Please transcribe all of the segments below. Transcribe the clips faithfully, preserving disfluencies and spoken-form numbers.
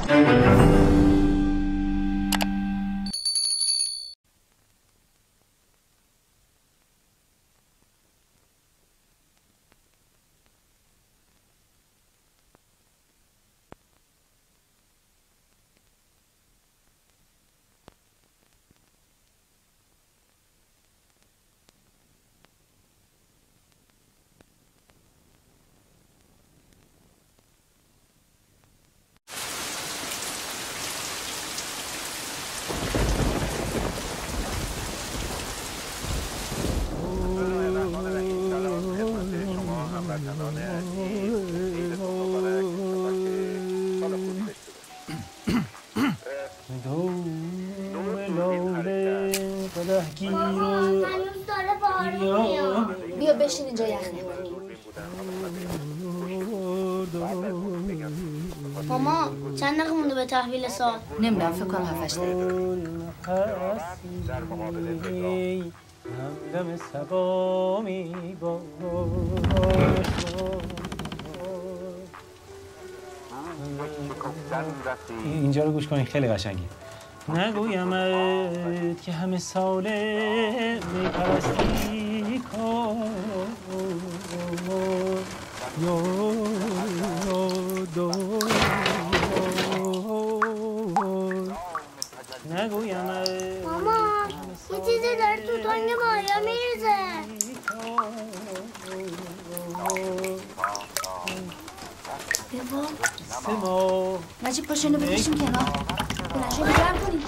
بیا بشین اینجا یخ ماما چند دقیقه مونده به تحویل ساعت؟ نمیدونم فکر کنم هفتش دقیقه. اینجا رو گوش کنین خیلی قشنگه. نگویمت که همه ساله میپرستی کن نگویمت. ماما یه چیزی داره تو تانگ ماریا میریزه. ببا مجید پاشو اینو بکشیم کنار. بلنشو بگرم کنیم.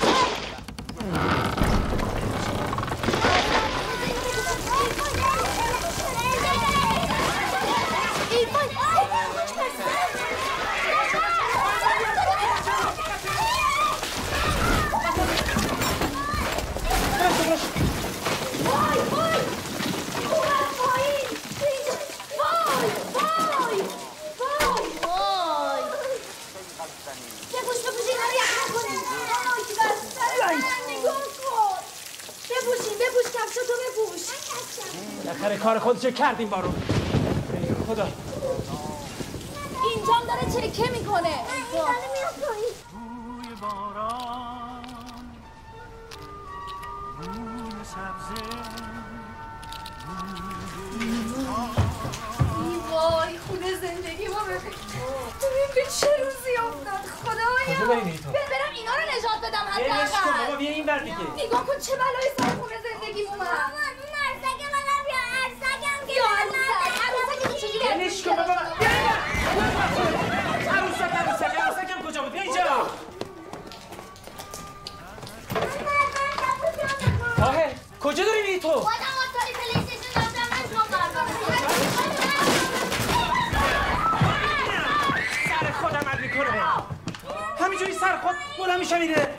بالاخره کار خودشو کردیم بارون. خدا اینجام داره چکه میکنه. بوی باران بوی سبزه وای خونه زندگی ما ببین. ببین به چه روزی افتاد خدایا. کجا بریم این تو؟ برم اینا رو نجات بدم حداقل. عشق کن بابا بیا این بر دیگه. نگاه کن چه بلایی سر خونه زندگی اومد. مامان اون عروسک منم بیا عروسکم که یا عروسک عروسک چجوری؟ عشق کن بابا بیا این عروسک عروسک عروسکم کجا بود؟ بیا اینجا. آهه کجا داری میری تو؟ بادم آتاری پلیستیشن داشتم من شما سر خودم عد میکنه. همینجوری سر خود بلند میشه میره.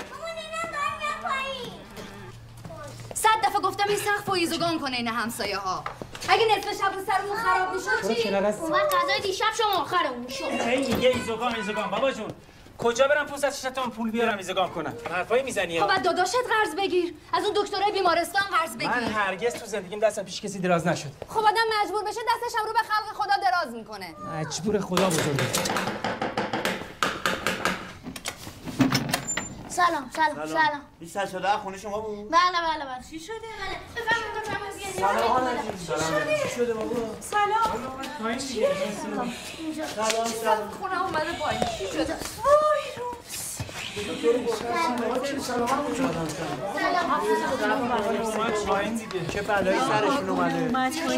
صد دفعه گفتم این سقف و ایزوگان کنه این همسایه ها. اگه نصف شب رو سرمون خراب میشد چی؟ اون وقت غذای دیشب شما آخرمون شد. هی میگه ایزوگان ایزوگان بابا جون. کجا برم پونصد و شصت تومن پول بیارم ایزوگان کنم؟ حرفای میزنی ها. خب بعد داداشت قرض بگیر. از اون دکترای بیمارستان قرض بگیر. من هرگز تو زندگیم دستم پیش کسی دراز نشد. خب آدم مجبور بشه دستش هم رو به خلق خدا دراز میکنه. مجبور خدا بزرگه. سلام سلام سلام. بیست و هشت خونه شما بود؟ بله بله بله. چی شده؟ بله. بفرمایید بفرمایید. سلام آقا چی شده بابا؟ سلام. پایین دیگه. سلام سلام. خونه اومده پایین. چی شده؟ وای رو. چه بلایی سرشون اومده؟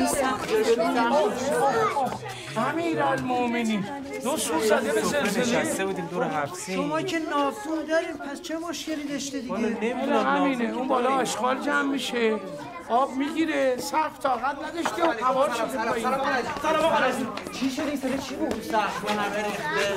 امیرالمومنین دو سو زده به سلسله نشسته بودیم دور حبسی. شما که نافون دارین پس چه مشکلی داشته دیگه؟ نمیدونم همینه اون بالا آشغال جمع میشه آب میگیره سقف طاقت نداشته و هوا شده پایین. سلام آقا چی شده این سر چی بود؟ سقف همه ریخته.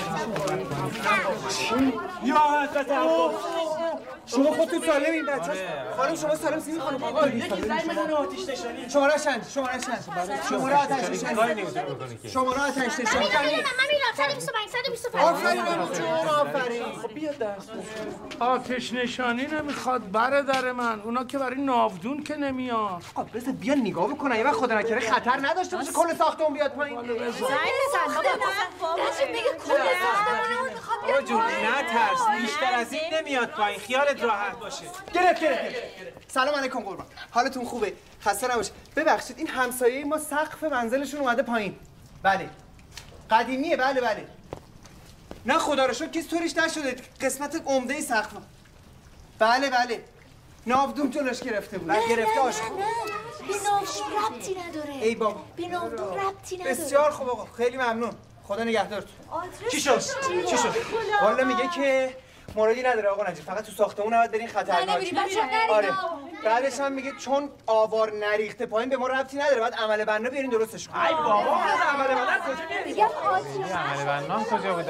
یا حضرت شما خودتون سالمین بچه‌ها. خانم شما سلام سیمی خانم آقا یکی زنگ بزنه آتش نشانی. شماره چند؟ شماره چند؟ شماره آتش نشانی. شماره آتش نشانی. من میرم صد و بیست و پنج صد و بیست و پنج. آفرین جون آفرین. خب بیا دست. آتش نشانی نمیخواد برادر من اونا که برای ناودون که نمیاد. آقا بذار بیا نگاه بکنن یه وقت خدا نکنه خطر نداشته باشه کل ساختمون بیاد پایین. زنگ بزن بابا. نجیب میگه کل ساختمون میخواد بیاد. آقا جون نه نترس، بیشتر از این نمیاد پایین، خیالت راحت باشه. گرفت گرفت گرفت. سلام علیکم قربان. حالتون خوبه؟ خسته نباشید. ببخشید این همسایه ما سقف منزلشون اومده پایین. بله. قدیمیه بله بله. نه خدا رو شکر کسی طوریش نشده، قسمت عمده سقف. بله بله. ناودوم جلوش گرفته بود. نه گرفته آشغال. به ناودوم ربطی نداره. ای بابا. به ناودوم ربطی نداره. بسیار خوب آقا. خیلی ممنون. خدا نگهدارتون. چی شد؟ چی شد؟ والا میگه که موردی نداره آقا نجیب، فقط تو ساختمون نباید برین خطرناکه. آره. بعدش هم میگه چون آوار نریخته پایین به ما ربطی نداره، بعد عمل بنا بیارین درستش کنین. ای بابا از عمل بنا کجا میارین؟ عمل بنا کجا بود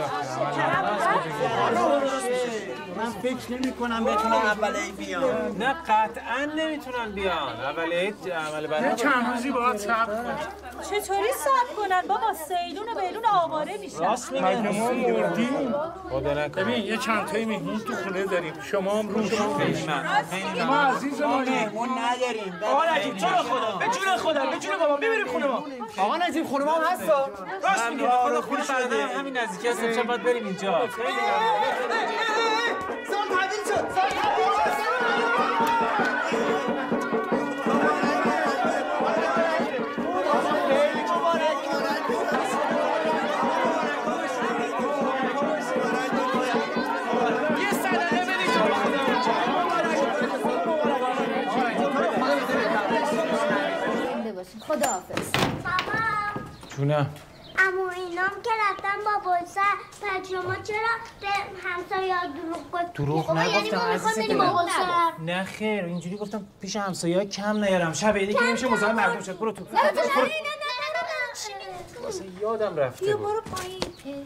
من فکر نمی کنم بتونم اولی بیام. نه قطعا نمیتونن بیان. اولی عمل بنا یه چند روزی باید صبر کنن. چطوری صبر کنن بابا؟ سیلون و بیلون آواره میشن. راست میگن. مگه ما مردیم؟ خدا نکنه. ببین یه چند تایی مهمون تو خونه داریم. شما هم روش خیلی من. خیلی ما عزیز ما مهمون نداریم. آقا نجیب جون خدا، به جون خدا، به جون بابا میبریم خونه ما. آقا نجیب خونه ما هم هستا؟ راست میگه. خدا خونه برادرم همین نزدیکی هست. امشب باید بریم اینجا. خیلی سال تعبیر شد. سال تعبیر شد. خداحافظ. بابا جونم. اما اینام که رفتن با بلسه پس شما چرا به همسایه دروغ گفت؟ دروغ نگفتم عزیز دلم. نه خیر اینجوری گفتم پیش همسایه‌ها کم نیارم. شب عیدی که نمیشه مزاحم مردم شد. برو تو. نه نه نه واسه یادم رفته. بیا برو پایین.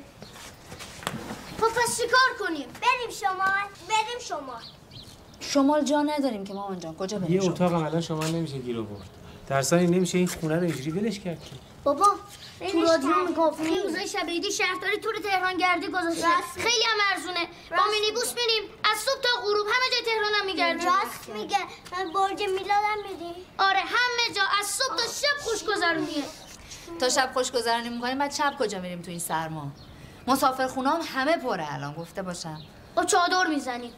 خب پس چیکار کنیم؟ بریم شمال. بریم شمال. شمال جا نداریم که مامان جان. کجا بریم؟ یه اتاق الان شما نمیشه گیر آورد. در ثانی نمیشه این خونه رو اینجوری ولش کرد که. بابا تو رادیو میگفتیم روزای شب عیدی شهرداری تور تهران گردی گذاشته. خیلی هم ارزونه. با مینیبوس میریم از صبح تا غروب همه جای تهران هم میگردیم. راست میگه. برج میلاد هم میدیم. آره همه جا از صبح تا شب خوشگذرونیه. تا شب خوشگذرونی میکنیم بعد شب کجا میریم تو این سرما؟ مسافر خونام همه پره الان گفته باشم. با چادر میزنیم.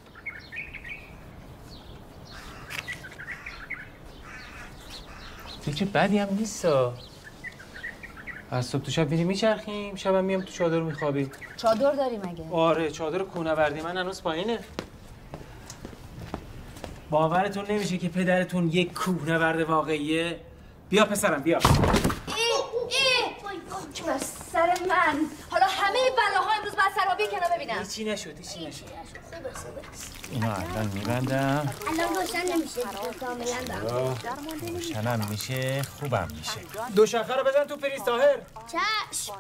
فکر بدی هم نیستا. از صبح تو شب میریم میچرخیم، شبم میام تو چادر میخوابیم. چادر داریم مگه؟ آره چادر کوهنوردی من هنوز پایینه. باورتون نمیشه که پدرتون یک کوهنورد واقعیه. بیا پسرم بیا. که بر سر من حالا همه بلاها امروز بعد سرابی کنار ببینم. هیچی نشد هیچی نشد. اینو الان میبندم. الان روشن نمیشه. کاملا روشنم میشه خوبم میشه. دو شاخه رو بزن تو پریز طاهر. چشم.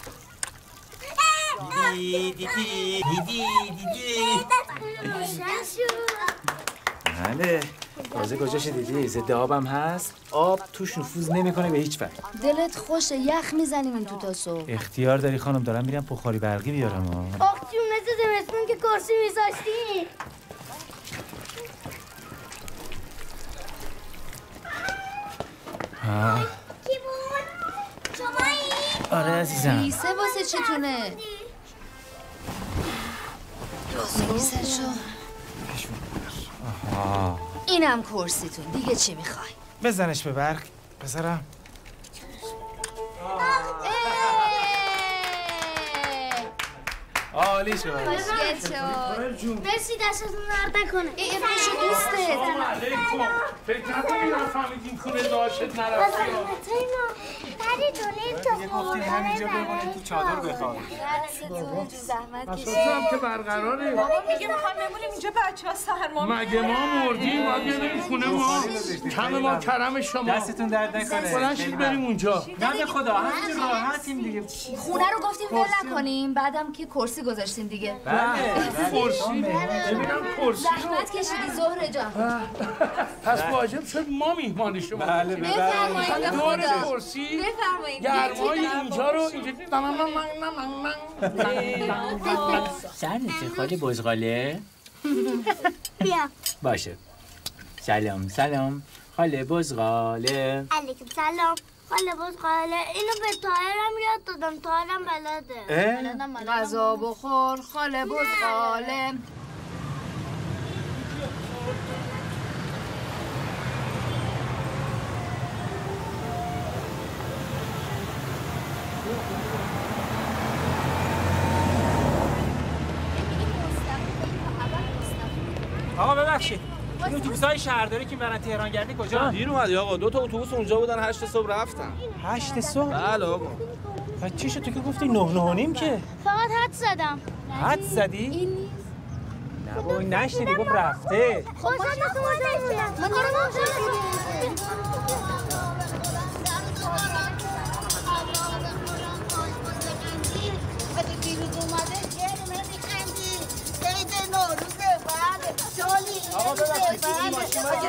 دیدی دیدی دیدی دیدی. روشن شد. بله. تازه کجاش دیدی؟ ضد آبم هست. آب توش نفوذ نمیکنه به هیچ وجه. دلت خوشه یخ میزنیم این تو تا صبح. اختیار داری خانم، دارم میرم بخاری برقی بیارم. آخ جون مثل زمستون که کرسی میذاشتی. ها. کی بود؟ شمایی؟ آره عزیزم. ریسه واسه چتونه؟ ریسه شو. آها. اینم کرسیتون دیگه چی میخوای؟ بزنش به برق پسرم. عالی شد. خوشگل شد. مرسی دستتون درد نکنه. ای افرشو دوسته. علیکم. فکر نکنی نفهمیدین خونه داشت نرفتی. بری دونه تو گفتیم همینجا بمونیم تو چادر بخوابیم. زحمت اساسا کشید. هم که برقراره. بابا میگه میخوایم بمونیم اینجا بچه ها سرما. مگه ما مردیم باید بریم خونه ما. کم ما کرم شما. دستتون درد نکنه. بلند شید بریم اونجا. نه به خدا همینجا راحتیم دیگه. خونه رو گفتیم ول نکنیم بعدم که کرسی گذاشتیم دیگه. بله. کرسی ببینم کرسی. زحمت کشیدی زهره جان. پس واجب شد ما میهمان شما. بله بفرمایید به دور خدا. کرسی بفرمایید. گرمای اینجا رو اینجا سرنته خاله بزغاله؟ بیا. باشه. سلام سلام خاله بزغاله. علیکم سلام. خاله باز خاله اینو به طاهرم یاد دادم طاهرم بلده غذا بخور خاله باز خاله آقا ببخشید این اتوبوس‌های شهرداری که برن تهران گردی کجا؟ دیر اومدی آقا، دو تا اتوبوس اونجا بودن هشت صبح رفتن. هشت صبح؟ بله آقا. و چی شد تو که گفتی نه نه و نیم که؟ فقط حد زدم حد زدی؟ این نیست نه بابا این نشنیدی گفت رفته خب من آقا ببخشید این ماشین ها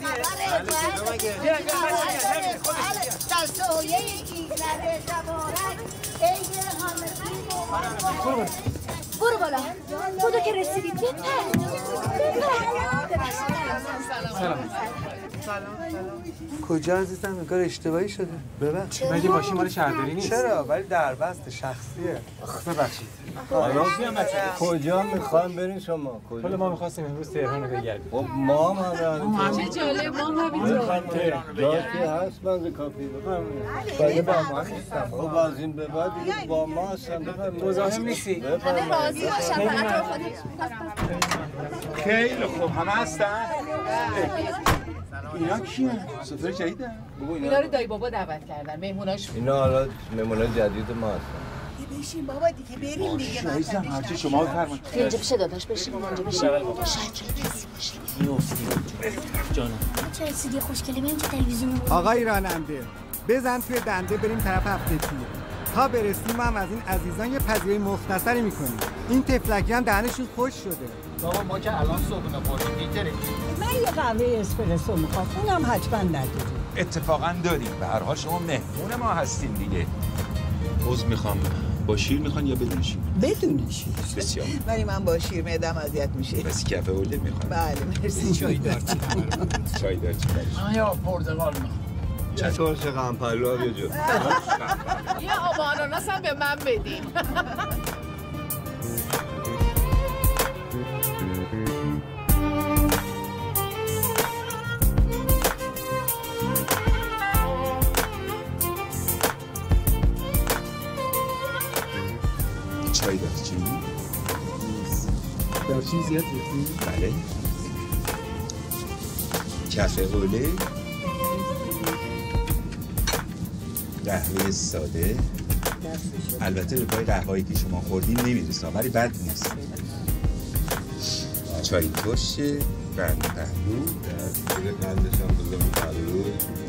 برو بالا خدا که رسیدید بپر کجا عزیزم این کار اشتباهی شده؟ ببخشید مگه ماشین مال شهرداری نیست؟ چرا؟ ولی دربست شخصیه. ببخشید کجا میخوام برین شما؟ حالا ما می‌خواستیم امروز تهران رو بگردیم. خب ما هم چه جالب ما هم همینطور جاتی هست بعضی کافی بفرمایید. ولی با ما نیستم. خب از این به بعد دیگه با ما هستم بفرمایید. مزاحم نیستی؟ همه راضی باشن فقط رو خودت خیلی خوب همه هستن؟ اینا کیه؟ سفر جدیدن؟ اینا رو دایی بابا دعوت کردن مهموناش. اینا حالا مهمونای جدید ما هستن. بشین بابا دیگه بریم دیگه. عزیزم هرچی شما بفرمایید. اینجا پیش داداش بشین اینجا بشین شاید کسی باشه میافتی جانم چه رسیدی خوشگلی بریم تو تلویزیون آقای راننده بزن توی دنده بریم طرف هفته توی تا برسیم ما هم از این عزیزان یه پذیرایی مختصری میکنیم. این تفلکی هم دهنشون خوش شده. بابا ما که الان صبحونه خوردیم میتریم. من یه قهوه اسپرسو میخوام اونم حتما نداریم. اتفاقا داریم به هر حال شما مهمون ما هستین دیگه. عذر میخوام با شیر میخوان یا بدون شیر؟ بدون شیر. بسیار ولی من با شیر معده‌م اذیت میشه. بس کافه اولده میخوام. بله مرسی. چای دار چی؟ چای دار چی؟ من یا پرتقال میخوام. چطور چه قمپلو بیا جو. یه آب آناناس هم به من بدین. چای دارچینی؟ دارچین زیاد ریختی؟ بله. کافه اوله؟ قهوه ساده؟ البته به پای قهوه‌ای که شما خوردین نمیرسه ولی بد نیست. چای ترشه، قند پهلو، دیگه قندش هم بزرگ پهلو.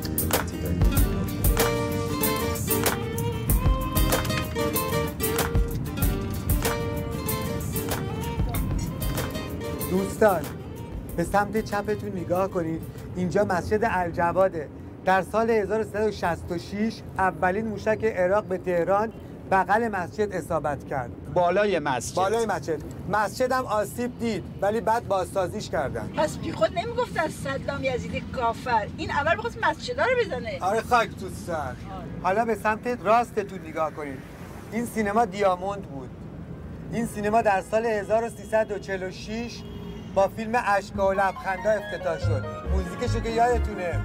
دوستان به سمت چپتون نگاه کنید. اینجا مسجد الجواده. در سال هزار و سیصد و شصت و شش اولین موشک عراق به تهران بغل مسجد اصابت کرد. بالای مسجد. بالای مسجد. مسجد هم آسیب دید ولی بعد بازسازیش کردن. پس بی خود نمیگفت از صدام یزید کافر. این اول بخواست مسجدها رو بزنه. آره خاک تو سر. حالا به سمت راستتون نگاه کنید. این سینما دیاموند بود. این سینما در سال هزار و سیصد و چهل و شش با فیلم اشک‌ها و لبخندها افتتاح شد. موزیکشو که یادتونه.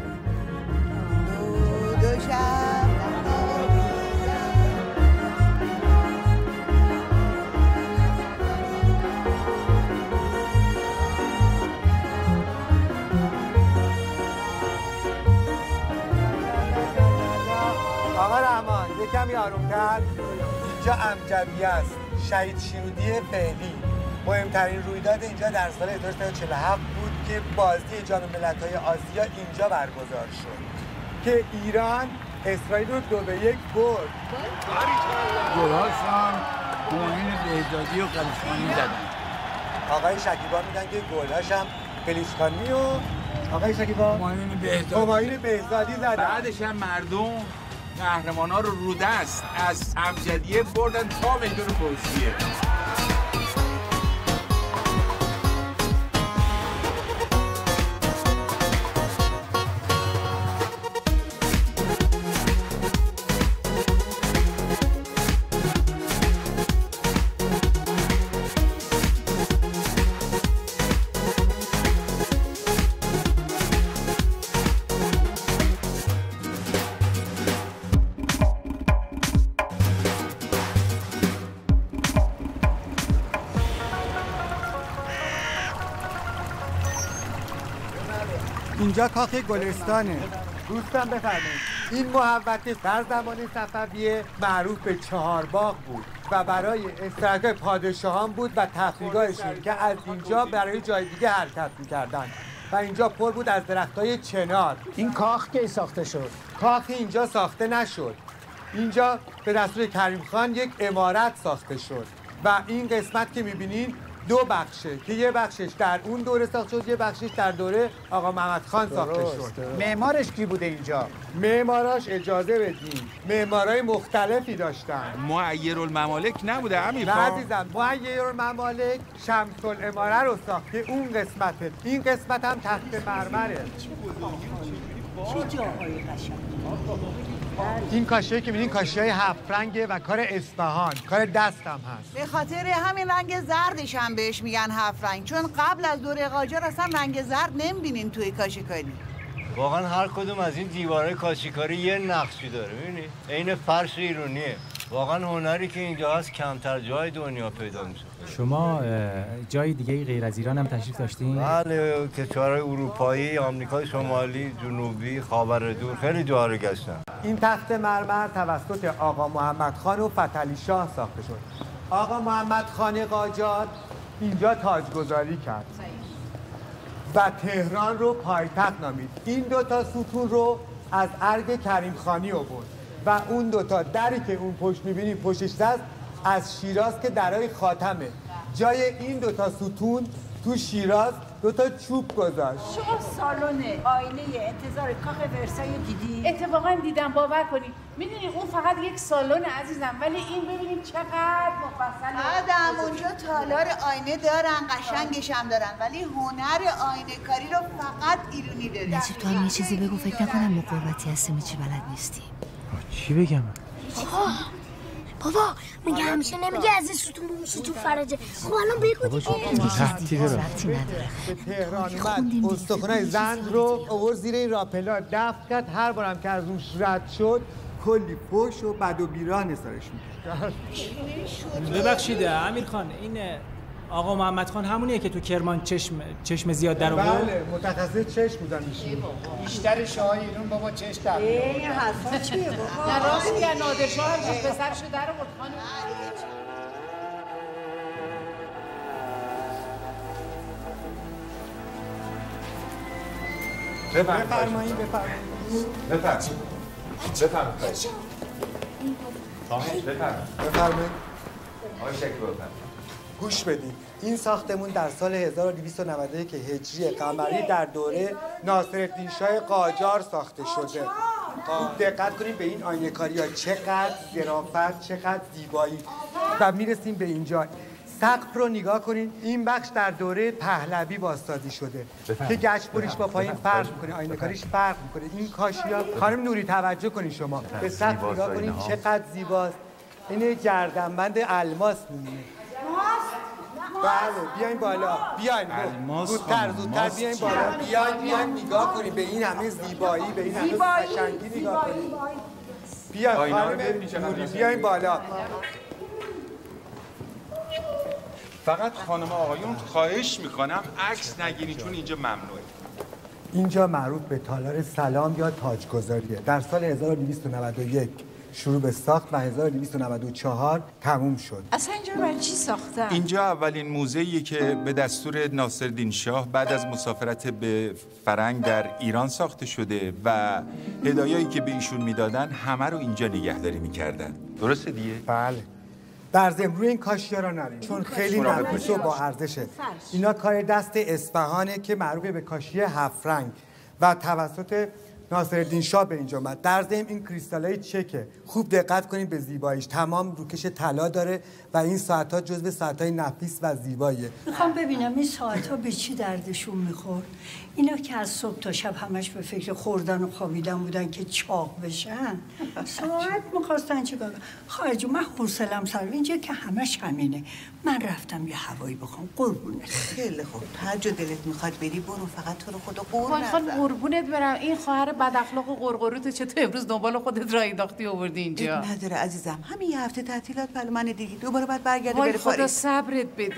دو شب آقا رحمان یکم آرومتر. اینجا امجدی است. شهید شیرودی فعلی. مهمترین رویداد اینجا در سال هزار و سیصد و چهل و هفت بود که بازی جام ملت‌های آسیا اینجا برگزار شد که ایران اسرائیل رو دو به یک برد. گل‌هاش هم معین بهدادی و قلیشخانی زدن. آقای شکیبا میگن که گل‌هاش هم قلیشخانی و آقای شکیبا معین بهدادی معین بهدادی زدن. بعدش هم مردم قهرمانا رو رو دست از امجدیه بردن تا میدون پرسیه. اینجا کاخ گلستانه. دوستان بفرمایید. این محوطه در زمان صفویه معروف به چهار باغ بود و برای استراحت پادشاهان بود و تفریحگاهشون که از اینجا برای جای دیگه حرکت می‌کردن و اینجا پر بود از درختای چنار. این کاخ کی ساخته شد؟ کاخ اینجا ساخته نشد. اینجا به دستور کریم خان یک عمارت ساخته شد و این قسمت که می‌بینین دو بخشه که یه بخشش در اون دوره ساخته شد، یه بخشش در دوره آقا محمد خان ساخته شد. معمارش کی بوده اینجا؟ معماراش اجازه بدین، معمارای مختلفی داشتن. معیرالممالک نبوده امیر نه خان؟ عزیزم، معیرالممالک شمس العماره رو ساخته، اون قسمته. این قسمت هم تخت مرمره. چه جاهای قشنگ. این کاشیه که می‌بینین کاشی‌های هفت رنگه و کار اصفهان، کار دستم هست. به خاطر همین رنگ زردش هم بهش میگن هفت رنگ، چون قبل از دوره قاجار اصلا رنگ زرد نمی‌بینین توی کاشیکاری. واقعا هر کدوم از این دیوارهای کاشیکاری یه نقشی داره، می‌بینی؟ عین فرش ایرانیه. واقعا هنری که اینجا هست کمتر جای دنیا پیدا میشه. شما جای دیگه غیر از ایران هم تشریف داشتین؟ بله، کشورهای اروپایی، آمریکای شمالی، جنوبی، خاورمیانه، خیلی جاها رو گشتم. این تخت مرمر توسط آقا محمد خان و فتحعلی شاه ساخته شد. آقا محمد خان قاجار اینجا تاجگذاری کرد و تهران رو پایتخت نامید. این دوتا ستون رو از ارگ کریم خانی آورد و اون دوتا دری که اون پشت می‌بینید پشتش دست از شیراز که درای خاتمه. جای این دوتا ستون تو شیراز دوتا چوب گذاشت. شما سالن آینه انتظار کاخ ورسای دیدی؟ اتفاقا دیدم، باور کنید. میدونی اون فقط یک سالن عزیزم، ولی این ببینید چقدر مفصله. آدم اونجا تالار آینه دارن، قشنگش هم دارن، ولی هنر آینه کاری رو فقط ایرانی داره. نجیب تو هم یه چیزی بگو، فکر نکنم مقاومتی هستیم چی بلد نیستیم. چی بگم؟ بابا بابا میگه همیشه نمیگه از این ستون به ستون فرجه. خب الان بگو دیگه. به تهران اومد، استخونای زند رو آورد زیر این راپلا دفع کرد. هر بارم که از اون رد شد کلی پشت و بد و بیراه نثارش میکرد. ببخشید امیر خان، این آقا محمد خان همونیه که تو کرمان چشم چشم زیاد در آورد؟ بله، متخصص چشم بودن ایشون. بیشتر شاه ایران بابا چشم در آورد. این حرفا چیه بابا؟ نه راست میگه، نادر شاه هم پسرشو در آورد خانم. بفرمایید بفرمایید بفرمایید بفرمایید بفرمایید بفرمایید آقای شکر بفرمایید. گوش بدید، این ساختمون در سال هزار و دویست و نود و یک هجری قمری در دوره ناصرالدین شاه قاجار ساخته شده. خوب دقت کنید به این آینه‌کاری‌ها، چقدر ظرافت، چقدر زیبایی. و میرسیم به اینجا. سقف رو نگاه کنید، این بخش در دوره پهلوی بازسازی شده که گچ‌بریش با پایین فرق می‌کنه، آینه‌کاریش فرق می‌کنه. این کاشی‌ها، خانم نوری توجه کنید شما به سقف نگاه کنید چقدر زیباست. این گردنبند الماس می‌مونه. بله بیاین بالا، بیاین زودتر زودتر بیاین بالا، بیاین بیاین نگاه کنید به این همه زیبایی، به این همه قشنگی نگاه کنید. بیاین خانم نوری بیاین بالا. فقط خانم آقایون خواهش میکنم عکس نگیرید چون اینجا ممنوعه. اینجا معروف به تالار سلام یا تاجگذاریه. در سال هزار و دویست و نود و یک شروع به ساخت و هزار و دویست و نود و چهار تموم شد. اصلا اینجا رو برای چی ساختن؟ اینجا اولین موزه‌ایه که به دستور ناصرالدین شاه بعد از مسافرت به فرنگ در ایران ساخته شده و هدایایی که به ایشون میدادن همه رو اینجا نگهداری میکردن. درسته دیگه؟ بله. در ضمن روی این کاشی‌ها را نرید چون خیلی نفیس و با ارزشه. اینا کار دست اصفهانه که معروف به کاشیه هفت رنگ و توسط ناصرالدین شاه به اینجا اومد. در ضمن این کریستالای چکه. خوب دقت کنید به زیباییش. تمام روکش طلا داره و این ساعت‌ها جزو ساعت‌های نفیس و زیباییه. میخوام ببینم این ساعت‌ها به چی دردشون میخورد. اینا که از صبح تا شب همش به فکر خوردن و خوابیدن بودن که چاق بشن. ساعت میخواستن چیکار کنن؟ خارج من حوصله‌ام سر اینجا که همش همینه. من رفتم یه هوایی بخوام قربونت. خیلی خوب. هر جا دلت میخواد بری برو، فقط تو رو خدا قربون خان قربونت برم. این خواهر بد اخلاق و قرقروت چطور امروز دنبال خودت راه انداختی آوردی اینجا؟ نداره عزیزم، همین یه هفته تعطیلات برای من دیگه، دوباره بعد برگرده وای بره خدا پاریس. صبرت بده.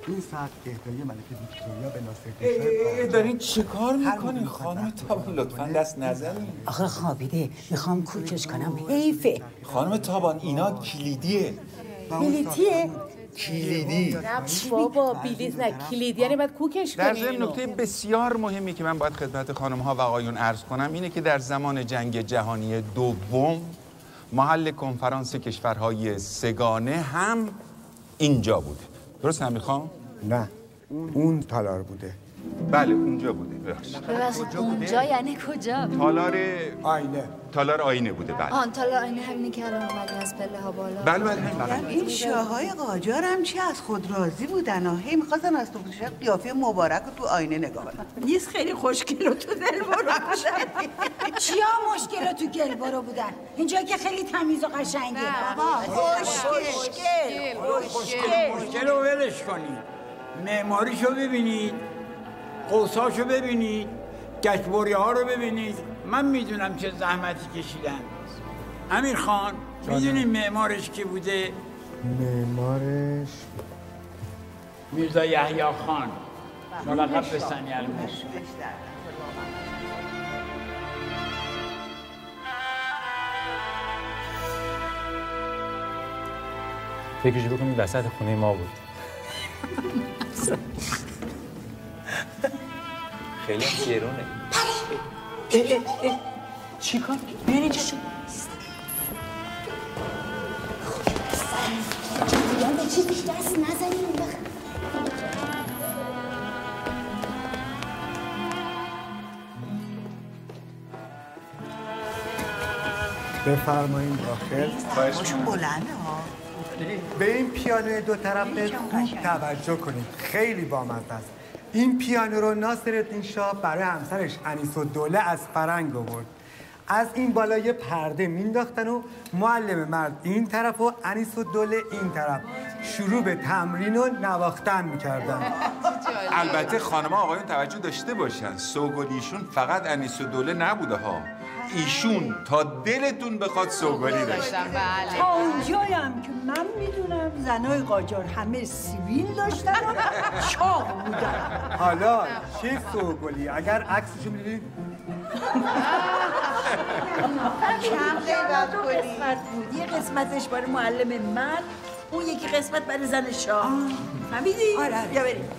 این ساعت اهدای ملکه ویکتوریا به ناصرالدین شاه دارین چی کار میکنین خانم تابان؟ لطفا دست نزنین. آخه خوابیده میخوام کوکش کنم حیفه. خانم تابان اینا کلیدیه. کلیدیه؟ کلیدی. نه بابا بلیط نه کلید، یعنی باید کوکش در کنی ضمن اینو. نکته بسیار مهمی که من باید خدمت خانم ها و آقایون عرض کنم اینه که در زمان جنگ جهانی دوم محل کنفرانس کشورهای سگانه هم اینجا بوده. درست امیر خان؟ نه اون تالار بوده. بله اونجا بوده. ببخشید. ببخشید اونجا یعنی کجا؟ تالار آینه. تالار آینه بوده. بله. آن تالار آینه همینی که الان اومدی از پله ها بالا. بله بله بله. این شاههای قاجار هم چی از خود راضی بودن ها. هی می‌خواستن از تو قیافه مبارک رو تو آینه نگاه کنن. نیست خیلی خوشگل و تو دلبرو بودن. چیا مشکل تو گلبارو بودن؟ اینجا که خیلی تمیز و قشنگه. خوشگل خوشگل مشکل رو ولش کنید. معماریشو ببینید، قوساشو ببینید، گچبری ها رو ببینید. من میدونم چه زحمتی کشیدن. امیر خان میدونی معمارش کی بوده؟ معمارش میرزا یحیی خان، ملقب به ثنی الملک. فکرش بکنید وسط خونه ما بود. خیلی هم گرونه. چی کار؟ بیان اینجا شو. یاد چیزی دست نزنیم اون وقت. بفرمایید داخل. خواهش بلنده ها. به این پیانوی دو طرفه خوب توجه کنید. خیلی بامزه است. این پیانو رو ناصرالدین شاه برای همسرش انیس‌الدوله از فرنگ آورد. از این بالا یه پرده مینداختن و معلم مرد این طرف و انیس‌الدوله این طرف شروع به تمرین و نواختن میکردن. البته خانم آقایون توجه داشته باشن سوگلیشون فقط انیس‌الدوله نبوده ها. ایشون تا دلتون بخواد سوگلی داشتن. تا اونجایم که من میدونم زنای قاجار همه سیبیل داشتن و چاق بودن. حالا چه سوگلی؟ اگر عکسشو میدیدید چند قیمت بود. یه قسمتش برای معلم من، اون یکی قسمت برای زن شاه. فهمیدی؟ آره آره. بیا بریم.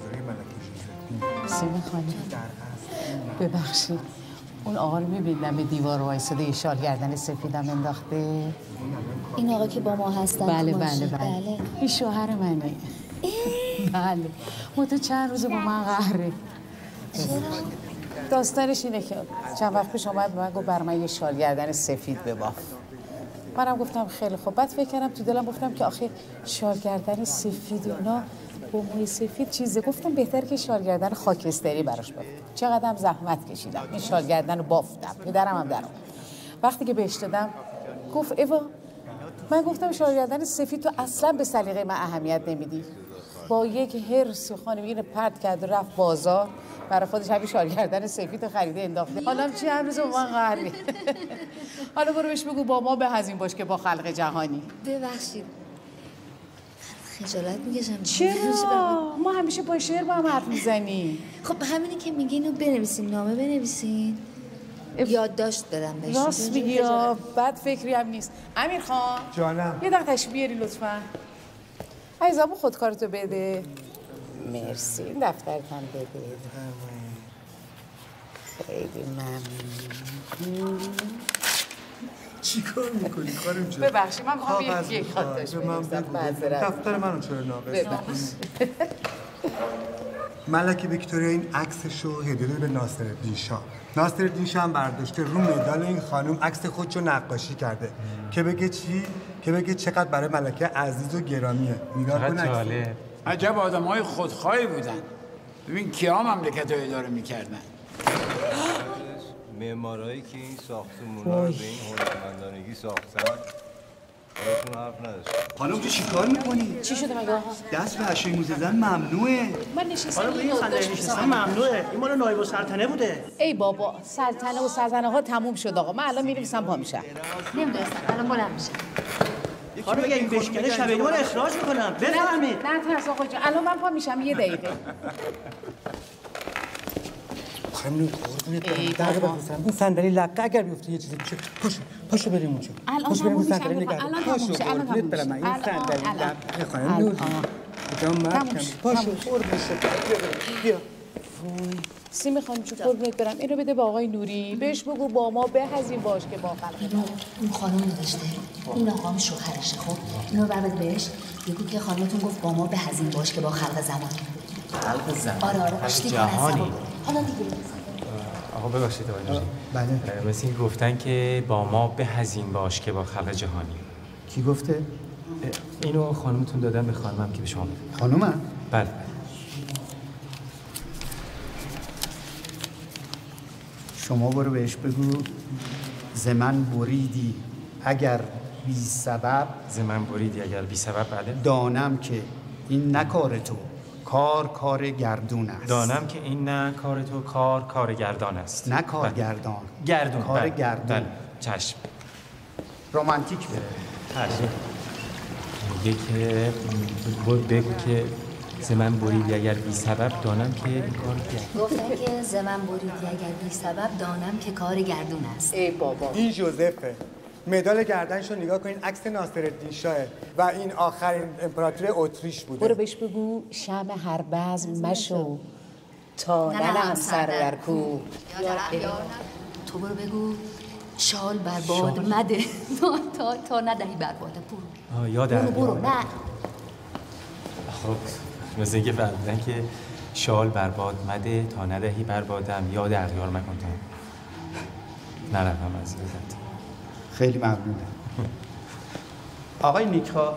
سیمه خانم ببخشید اون آقا رو میبینم به دیوار وایساده یه شال گردن سفیدم انداخته. این آقا که با ما هستن بله تو بله ماشین؟ بله این شوهر منه. بله مدت چند روزه با من قهره. داستانش اینه که چند وقت پیش اومد به من گفت برای من یه شال گردن سفید بباف. منم گفتم خیلی خوب. بعد فکر کردم تو دلم گفتم که آخه شال گردن سفید اینا با موی سفید چیزه. گفتم بهتر که شال گردن خاکستری براش بافم. چقدرم زحمت کشیدم این شال گردن رو بافتم. پدرم هم درم. وقتی که بهش دادم گفت ایوا من گفتم شال گردن سفید تو اصلا به سلیقه من اهمیت نمیدی. با یک هرس خانم اینو پرت کرد و رفت بازار برای خودش همین شال گردن سفید خریده انداخته. حالا چی هر روز من قهری. حالا برو بهش بگو با ما به هزین باش که با خلق جهانی. ببخشید خجالت میکشم. چرا؟ ما همیشه با شعر با هم حرف میزنیم. خب همینی که میگی اینو بنویسین، نامه بنویسین، یادداشت بدم بهش. راست میگی یا بد فکری هم نیست. امیر خان جانم یه دقیقه تشریف بیاری لطفا. عزیزم خودکارتو بده. مرسی این دفترتم بده. خیلی ممنون. چی کار میکنی خانم جان؟ ببخشید من میخوام یک خط داشت بنویسم. دفتر منو چرا ناقص میکنی؟ ملکه ویکتوریا این عکسشو هدیه داده به ناصرالدین شاه. ناصرالدین شاه هم برداشته رو مدال این خانم عکس خودشو نقاشی کرده که بگه چی؟ که بگه چقدر برای ملکه عزیز و گرامیه. نگاه کن عکس. عجب آدمای خودخواهی بودن. ببین کیا مملکت رو اداره میکردن. معمارایی که این ساختمونا رو به این هنرمندانگی ساختن براتون حرف نداشت. خانم تو چیکار میکنی؟ چی شده مگه آقا؟ دست به حشوی موزه زن ممنوعه. من نشستم حالا این صندلی نشستن ممنوعه. این مال نایب السلطنه بوده. ای بابا سلطنه و سلطنه ها تموم شد آقا. من الان میریم سم پا میشم. نمیدونستم الان بلند میشم. خانم اگه این بشکنه شبیه ما رو اخراج میکنم. بفرمایید. نه ترس آقا جان، الان من پا میشم یه دقیقه. خانم قربونت برم در بفرستم اون صندلی لقه اگر بیفته یه چیزی بشه پاشو پاشو بریم اونجا پاشو بریم اون صندلی نگرد پاشو قربونت برم این صندلی لقه خانم نور کجا مرکم پاشو قربونت بیا وای سیمی خانم چون قربونت برم اینو بده با آقای نوری بهش بگو با ما بهزین باش که با خلق اون خانم نوشته این آقام شوهرشه خب اینو بعد بهش بگو که خانمتون گفت با ما بهزین باش که با خلق زمان خلق زمان آره آره اشتی جهانی حالا دیگه آقا ببخشید آقای نوری بله مثل این گفتن که با ما بهزین باش که با خلق جهانی کی گفته؟ اینو خانمتون دادن به خانمم که به شما بده خانومم؟ بله شما برو بهش بگو زمن بریدی اگر بی سبب زمن بریدی اگر بی سبب بله دانم که این نه کار تو کار کار گردون است دانم که این نه کار تو کار کار گردان است نه کار گردان گردون کار بله. گردون بله. چشم رومانتیک بره چشم میگه که بود بگو که زمن بریدی اگر بی سبب دانم که این کار گردون گفتن که زمن بریدی اگر بی سبب دانم که کار گردون است ای بابا این جوزفه مدال گردنش رو نگاه کنین عکس ناصرالدین شاه و این آخرین امپراتور اتریش بوده برو بهش بگو شم هر بزم مشو تا ننم سر در کو تو برو بگو شال بر باد مده تا تا, تا ندهی بر باد برو آه یادم برو برو نه خب مثل اینکه فهمیدن که شال بر باد مده تا ندهی بر بادم یاد اغیار مکن تا نروم از یادت خیلی ممنونم آقای نیکا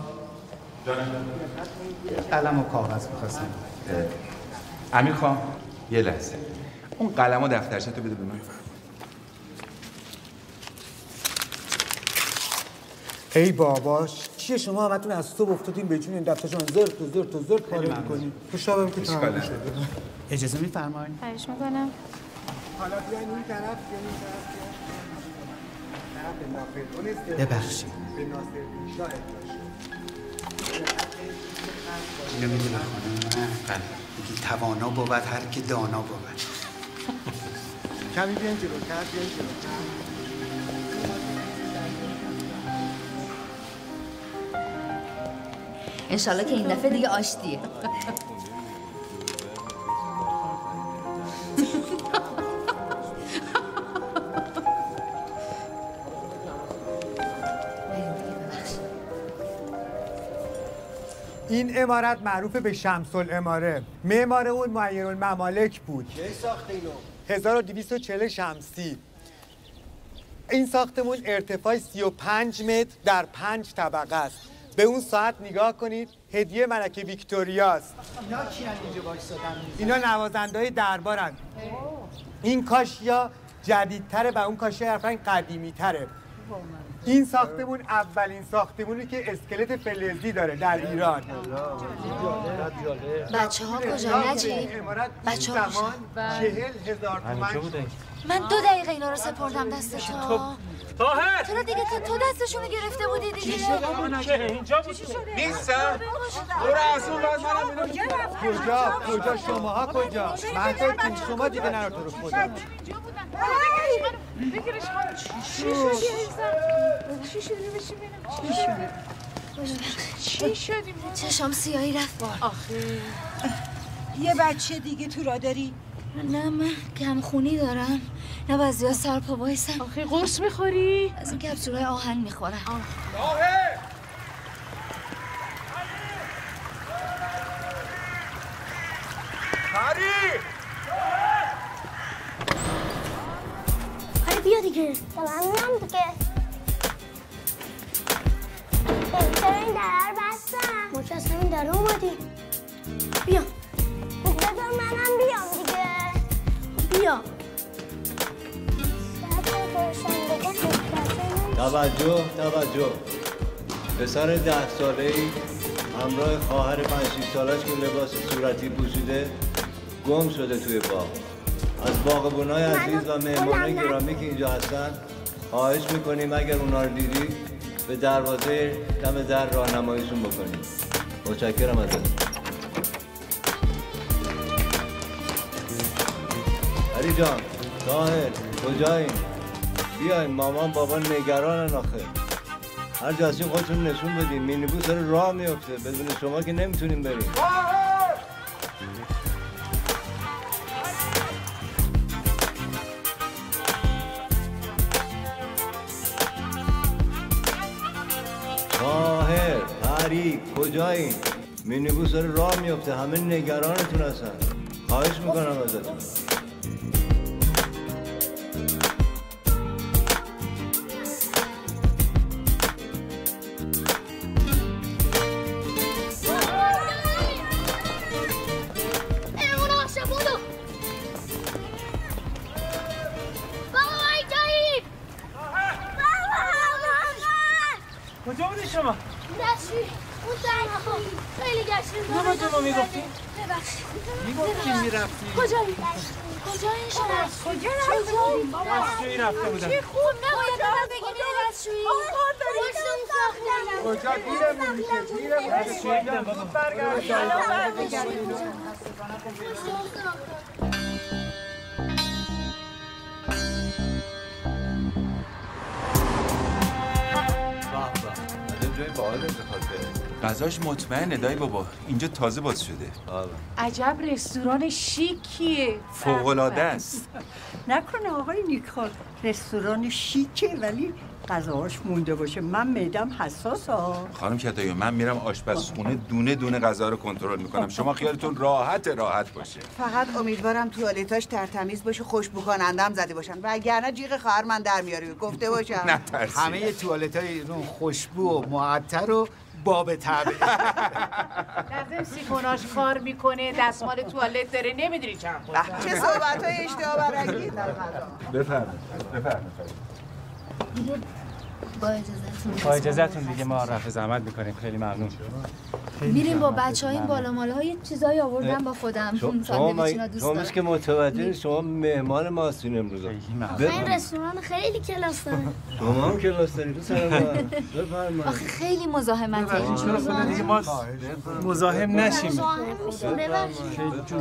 قلم و کاغذ می‌خواستم امیر خان یه لحظه اون قلم و دفترچه تو بده به من ای باباش چیه شما همتون از صبح افتادین به جون این دفترچه من زرت و زرت و زرت پاره می‌کنین تو شبم که تمام شده اجازه می‌فرمایید خواهش می‌کنم حالا بیاین این طرف بیاین این طرف ببخشید اینو میدونه خانم من میگی توانا بود هر که دانا بود کمی بیاین جلوتر بیاین جلوتر انشالله که این دفعه دیگه آشتیه این عمارت معروف به شمس العماره معمار اون معیر الممالک بود کی ساخته اینو؟ هزار و دویست و چهل شمسی این ساختمون ارتفاع سی و پنج متر در پنج طبقه است به اون ساعت نگاه کنید هدیه ملکه ویکتوریاست اینا کیان اینجا وایسادن؟ اینا نوازنده‌های دربارن این کاشیا جدیدتره و اون کاشیا حرفاً قدیمی‌تره این ساختمون اولین ساختمونی که اسکلت فلزی داره در ایران بچه ها کجا نجی؟ بچه ها زمان چهل هزار تومن من دو دقیقه اینا رو سپردم دست تو طاهر چرا دیگه تو تو دستشونو گرفته بودی دیگه اینجا بود نیستم برو از اون باز منم اینو کجا کجا شماها کجا مهداد جون شما دیگه نرو تو رو خدا بگیرش خانم چی شدی عزیزم چی شدی بشین ببینم چی شدی چی شدی چشام سیاهی رفت آخه یه بچه دیگه تو را داری؟ نه من کم خونی دارم نه بعضی ها سر پا بایستم آخه قرص میخوری؟ از این کپسولای آهن میخورم طاهر پری آره بیا دیگه من میام دیگه چرا این در بستم؟ مچست همین در اومدی بیا بذار منم بیام دیگه بیا توجه توجه پسر ده ساله ای همراه خواهر پنج شیش سالش که لباس صورتی پوشیده گم شده توی باغ از باغبونای عزیز و مهمانای گرامی که اینجا هستن خواهش میکنیم اگر اونا رو دیدی به دروازه دم در راهنماییشون بکنید. متشکرم ازتون. علی جان، طاهر، کجایین؟ بیاین، مامان بابا نگرانن آخه. هر جا هستین خودتون نشون بدین. مینیبوس داره راه میفته، بدون شما که نمیتونیم بریم. طاهر، پری، کجایین؟ مینیبوس داره راه میفته، همه نگرانتون هستن. خواهش میکنم ازتون. کجا بودی شما؟ دستشوی اون طرف خیلی گشتیم. نباید به ما میگفتی؟ ببخشید. میگفتی میرفتی؟ کجایی؟ کجایی شما؟ کجا رفتی؟ دستشویی رفته بودم. چی خوب نباید من بگیم یه دستشویی. پشت اون ساختمون. کجا دیرمون میشه؟ دیرمون میشه. دستشویی بودم بابا. برگرد. جای باحال انتخاب کرد. غذاش مطمئنه دایی بابا. اینجا تازه باز شده. عجب رستوران شیکیه. فوق‌العاده است. نکنه آقای نیکار رستوران شیکه ولی غذاهاش مونده باشه. من معدم حساس ها. خانم کتایو، من میرم آشپزخونه دونه دونه غذا رو کنترل میکنم. شما خیالتون راحت راحت باشه. فقط امیدوارم توالتاش ترتمیز باشه، خوشبو کنندم زده باشن، وگرنه جیغ خواهر من در میاری. گفته باشم نه ترسی. همه توالت‌های ایران خوشبو و معطر و باب تبه. لازم سیفوناش کار میکنه، دستمال توالت داره، نمیدونی چند خود. چه صحبت‌های اشتباه برانگیز در غذا. بفرمایید. بفرمایید. با اجازهتون با اجازهتون دیگه ما رفع زحمت میکنیم. خیلی ممنون. میریم با بچه‌ها این بالا مالا ها یه چیزایی آوردم با خودم. شما ساندویچینا دوست شما دارم. که متوجه شما مهمان ما هستین امروز. این رستوران خیلی کلاس داره. شما هم کلاس دارید. بفرمایید. آخه خیلی مزاحمته. چرا خدا دیگه ما مزاحم نشیم. مزاحم میشیم. ببخشید.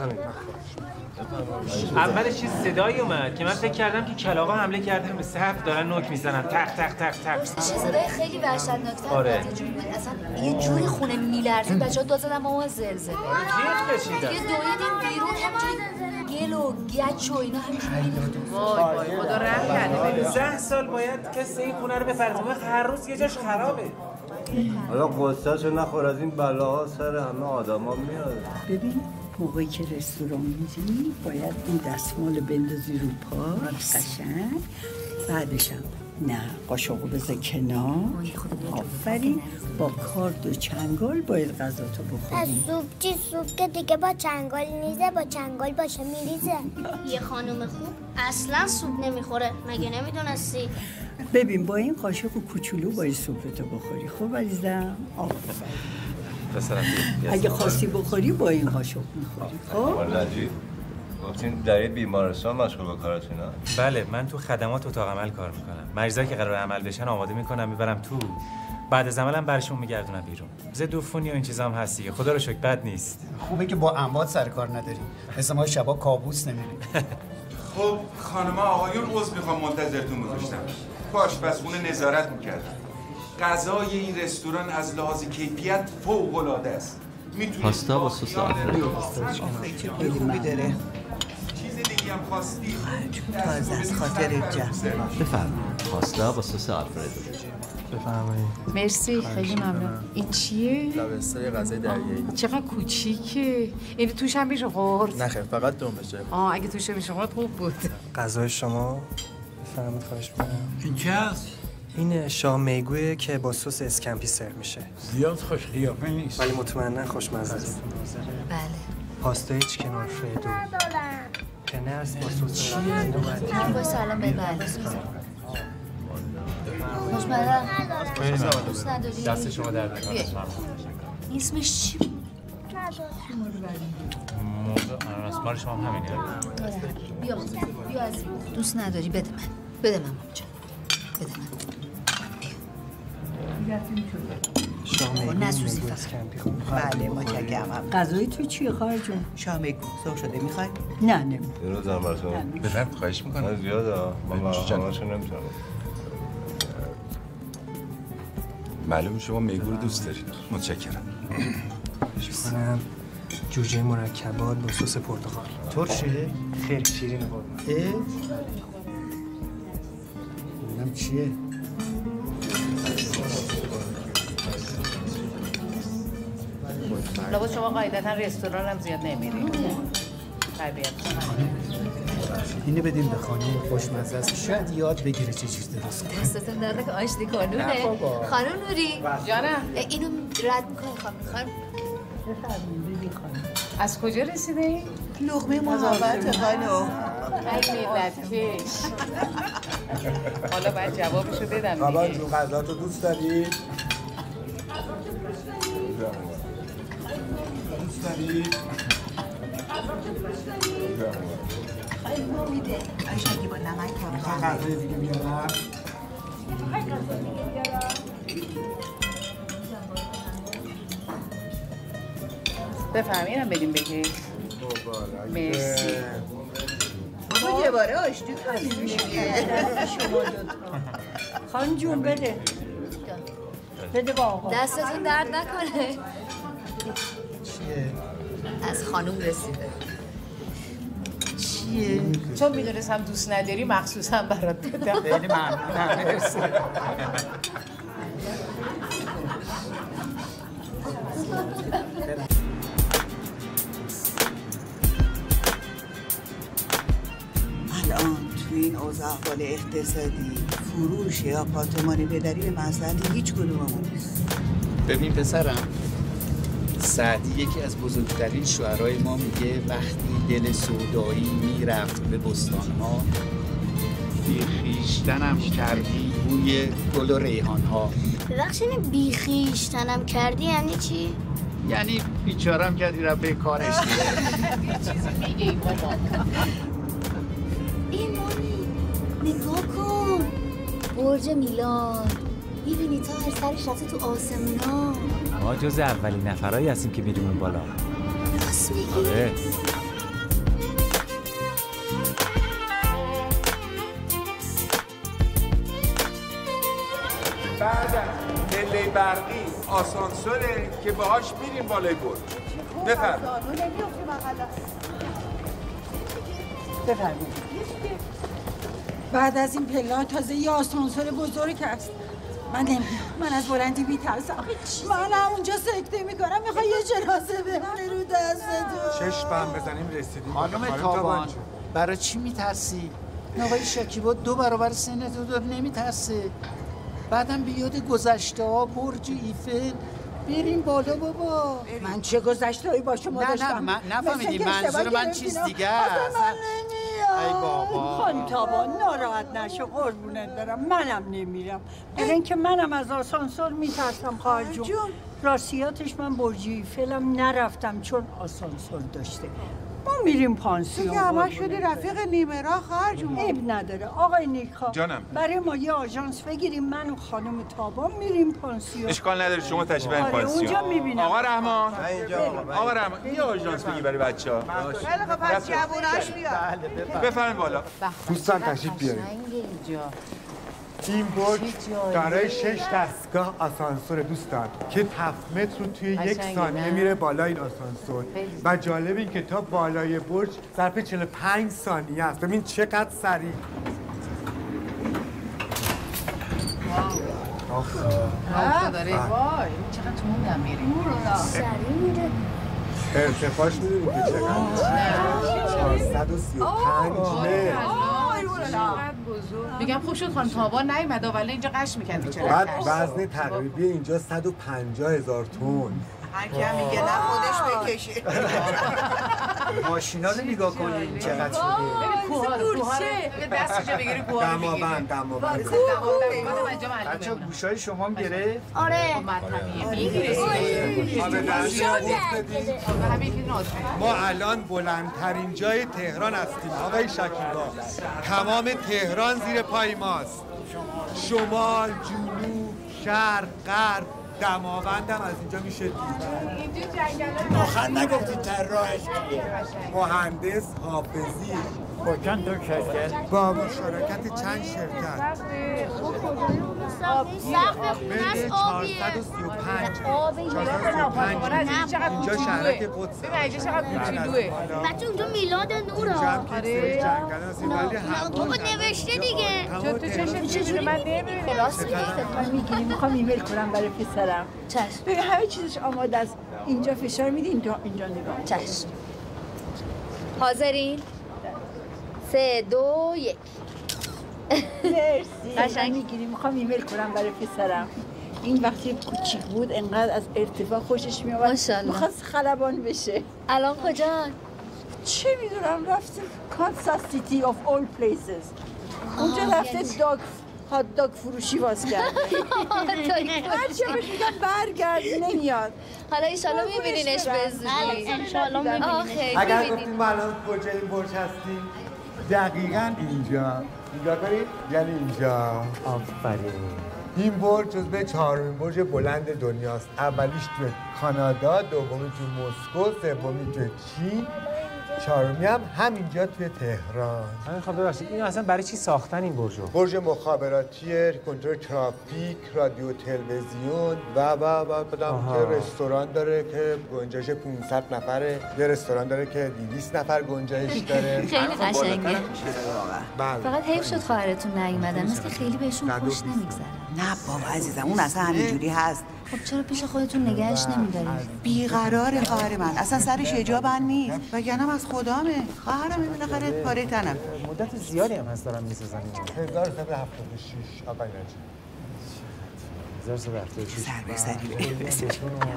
اولش چیز صدایی اومد که من فکر کردم که کلاغا حمله کردن به سقف، دارن نوک میزنن تق تق تق تق. چه صدای خیلی وحشتناک‌تر. آره. اصلا یه جوری خونه میلرزید. بچه‌ها داد زدن با ما زلزله. جیغ کشیدن. یه دویدیم بیرون همینجوری گل و گچ و اینا همینجوری. وای وای خدا رحم کرده. ده سال باید کسی این خونه رو بفرمه. هر روز یه جاش خرابه. حالا قصه‌شو نخور، از این بلاها سر همه آدما میاد. ببین موقعی که رستوران میزنی باید این دستمال بندازی رو پا قشنگ، بعدش هم نه قاشقو بذار کنار. آفرین، با کارد و چنگال باید غذاتو بخوری. سوپ چی؟ سوپ که دیگه با چنگال نیزه، با چنگال باشه میریزه. یه خانم خوب اصلا سوپ نمیخوره، مگه نمیدونستی؟ ببین با این قاشق کوچولو باید سوپتو بخوری. خب عزیزم؟ آفرین. اگه خواستی بخوری با این قاشق میخوری. خب؟ ولدی گفتین در یه بیمارستان مشغول به کارتون؟ بله، من تو خدمات اتاق عمل کار میکنم. مریضایی که قرار عمل بشن آماده میکنم میبرم تو، بعد از عملم برشون میگردونم بیرون. ضد عفونی و این چیزام هست دیگه. خدا رو شکر بد نیست. خوبه که با اموات سر کار نداریم، مثل ما شبا کابوس نمیبینیم. خب خانم آقایون، عذر میخوام منتظرتون گذاشتم. تو آشپزخونه نظارت میکردم. غذای این رستوران از لحاظ کیفیت فوق‌العاده است. پاستا با سس آلفردو. خیلی خوبی داره. چیز دیگه هم خواستی؟ تازه از خاطر جمع. بفرمایید. پاستا با سس آلفردو. بفرمایید. مرسی، خیلی ممنون. این چیه؟ لبستر غذای دریایی. چقدر کوچیکه. این توش هم میشه خورد؟ نه خیر، فقط دمشه. آه اگه توش میشه خورد خوب بود. غذای شما بفرمایید. خواهش می‌کنم. این چه هست؟ این شام میگویه که با سس اسکمپی سرو میشه. زیاد خوش قیافه نیست. ولی مطمئنا خوشمزه است. بله. پاستای چیکن آلفردو. پنرس با سس چیه؟ من با سلام به بعد. خوشمزه. دوست نداری؟ دست شما درد نکنه. این اسمش چی؟ موضوع اسمار شما هم همینه. بیا بیا از دوست نداری، بده من. بده من مامان جان. بده من. شام نسوزی بله متشکرم. غذای تو چیه خواهر جون؟ شام سرخ شده میخوای؟ نه نمیخوام. درود براتون. بفرم خواهش میکنم. زیاده. من همه‌شون نمیتونم. معلومه شما میگو رو دوست دارید. متشکرم. کنم جوجه مرکبات با سس پرتقال. ترشه؟ خیلی شیرینه قربان. اه؟ اینم چیه؟ لابد شما قاعدتا رستوران هم زیاد نمیرین. طبیعت. اینو بدیم به خانم خوشمزه است. شاید یاد بگیره چه چیز درست کنه. دستتون درده که آشتی کنونه. نه بابا. خانم نوری. جانم. اینو رد میکنی خانم. خانم. از کجا رسیده این؟ لقمه محبت خانم. ای ملت کش. حالا باید جوابشو بدم دیگه. بابا جون غذاتو دوست داری؟ دوست داری؟ خیلی امیده. قشنگی با نمک میخوای غذای دیگه بیارم؟ بفهمیدم بدیم بگی. مرسی. بابا یه باره آشتی کنیم شما دوتا. خانم جون بده. بده با آقا. دستتون درد نکنه. چیه؟ از خانم رسیده. چیه؟ چون میدونستم دوست نداری مخصوصا برات دادم. خیلی ممنونم. مرسی. الان تو این اوضاع احوال اقتصادی فروش یا آپارتمان پدری به مصلحت هیچ کدوممون نیست. ببین پسرم، سعدی یکی از بزرگترین شعرهای ما میگه وقتی دل سودایی میرفت به بستانها بی خویشتنم کردی بوی گل و ریحانها. ببخشید بی خویشتنم کردی یعنی چی؟ یعنی بیچارم کردی رفت به کارش دیگه. یه چیزی میگه این بابا. ای مامی نگاه کن برج میلان. میبینی تا هر سرش رفته تو آسمونا. ما جز اولین نفرایی هستیم که میریم اون بالا. راست میگی؟ آره. بعد از پله برقی آسانسوره که باهاش میریم بالای برج. بفرم. بفرمایید. بعد از این پله تازه یه آسانسور بزرگ هست. من نمیدونم، من از بلندی میترسم. من همونجا سکته میکنم. میخوای یه جنازه بمونه رو دستتون. چشم بزنیم رسیدیم. خانم تابان برای چی میترسی؟ آقای شکیبا دو برابر سن تو داره نمیترسه. بعدم به یاد گذشته ها برج ایفل بریم بالا بابا. من چه گذشته هایی با شما نه داشتم؟ نه من نفهمیدی منظور من چیز دیگه است. ای بابا خانم تابان ناراحت نشو قربونت برم. منم نمیرم. ببین که منم از آسانسور میترسم خواهر جون. راستیاتش من برج ایفلم نرفتم چون آسانسور داشته. ما میریم پانسیون. تو که همه شدی رفیق نیمه راه خواهر جون. عیب نداره آقای نیکا. جانم. برای ما یه آژانس بگیریم من و خانم تابان میریم پانسیون. اشکال نداره شما تشریف برید آره پانسیون. اونجا میبینم. آقا رحمان. آقا رحمان یه آژانس بگی برای بچه‌ها. خیلی خب پس جووناش بیاد. بفرمایید بالا. دوستان تشریف بیارید. این برج دارای شش دستگاه آسانسور دوستان که هفت متر رو توی یک ثانیه میره بالا این آسانسور. و جالب این که تا بالای برج ظرف چهل و پنج ثانیه است. ببین چقدر سریع. آخ داره وای چقدر تو موندم میری. سریع میره. ارتفاعش میدونی که چقدر؟ چهارصد و سی و پنج متر. میگم خوب شد خانم تابان نیومد ولی اینجا قش میکردی چرا؟ بعد وزن تقریبی اینجا صد و پنجاه هزار تن. هر کی هم میگه نه خودش بکشه. ماشینا رو نگاه کنین چقدر شده. ببین کوها رو کوها رو دستشو بگیری کوها رو بگیری. دماوند دماوند. بچه گوشای شما هم گرفت؟ آره. میگیره. ما الان بلندترین جای تهران هستیم آقای شکیبا. تمام تهران زیر پای ماست. شمال، جنوب، شرق غرب دماوندم از اینجا میشه دید. اینجا جنگل آخر نگفتی طراحش کیه؟ مهندس حافظی. با چند تا شرکت؟ با مشارکت چند شرکت. سقف خونه است آبیه. چهارصد و سی و پنج. اینجا شهرک قدس. ببین اینجا چقدر کوچولوئه. بچه اونجا میلاد نور آره. بابا نوشته دیگه. تو تو چشم چجوری من نمیبینم. راست میگی من میگیری میخوام ایمیل کنم برای پسرم. چشم. ببین همه چیزش آماده است. اینجا فشار میدی اینجا اینجا نگاه. چشم. حاضرین؟ سه دو یک. مرسی. قشنگ میگیری میخوام ایمیل کنم برای پسرم. این وقتی کوچیک بود انقدر از ارتفاع خوشش میومد. ماشاءالله. میخواست خلبان بشه. الان کجا؟ چه میدونم رفتیم کانساس سیتی آف اول پلیسز. اونجا رفته داگ هات داگ فروشی باز کرده. هرچی بهش میگم برگرد نمیاد. حالا ایشالا میبینینش به زودی. انشالله میبینینش. اگر گفتیم الان کجا این برج هستیم؟ دقیقاً اینجا. اینجا کنید؟ یعنی اینجا. آفرین. این برج جزو چهارمین برج بلند دنیاست. اولیش تو کانادا، دومی تو مسکو، سومی تو چین، چهارمی هم همینجا توی تهران. من خب ببخشید این اصلا برای چی ساختن این برجو؟ برج مخابراتیه، کنترل ترافیک، رادیو تلویزیون و و و بعدم که رستوران داره که گنجایش پانصد نفره، یه رستوران داره که دویست نفر گنجایش داره. خیلی قشنگه. بله. فقط حیف شد خواهرتون نیومدن، مثل که خیلی بهشون خوش نمیگذره. نه بابا عزیزم اون اصلا همینجوری هست. خب چرا پیش خودتون نگهش نمیدارید؟ بیقرار خواهر من اصلا سرش حجابم نیست وگرنه از خدامه. خواهرم بالاخره پاره تنم. مدت زیادی هم هست دارم میسازن اینو. هزار و سیصد و هفتاد و شش آقای نجیب. هزار و سیصد و هفتاد و شش. سر به سری بفرستش.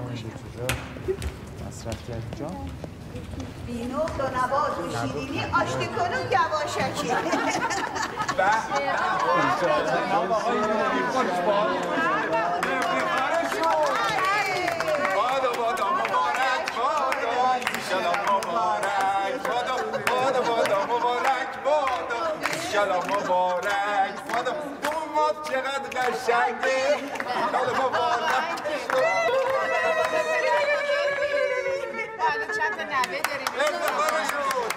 مصرف کرد جا. بینوخت و نبات و شیرینی آشتی کنون یواشکی. سلام مبارک فادا دومات چقدر قشنگه سلام مبارک چند تا نوه داریم افتخار شد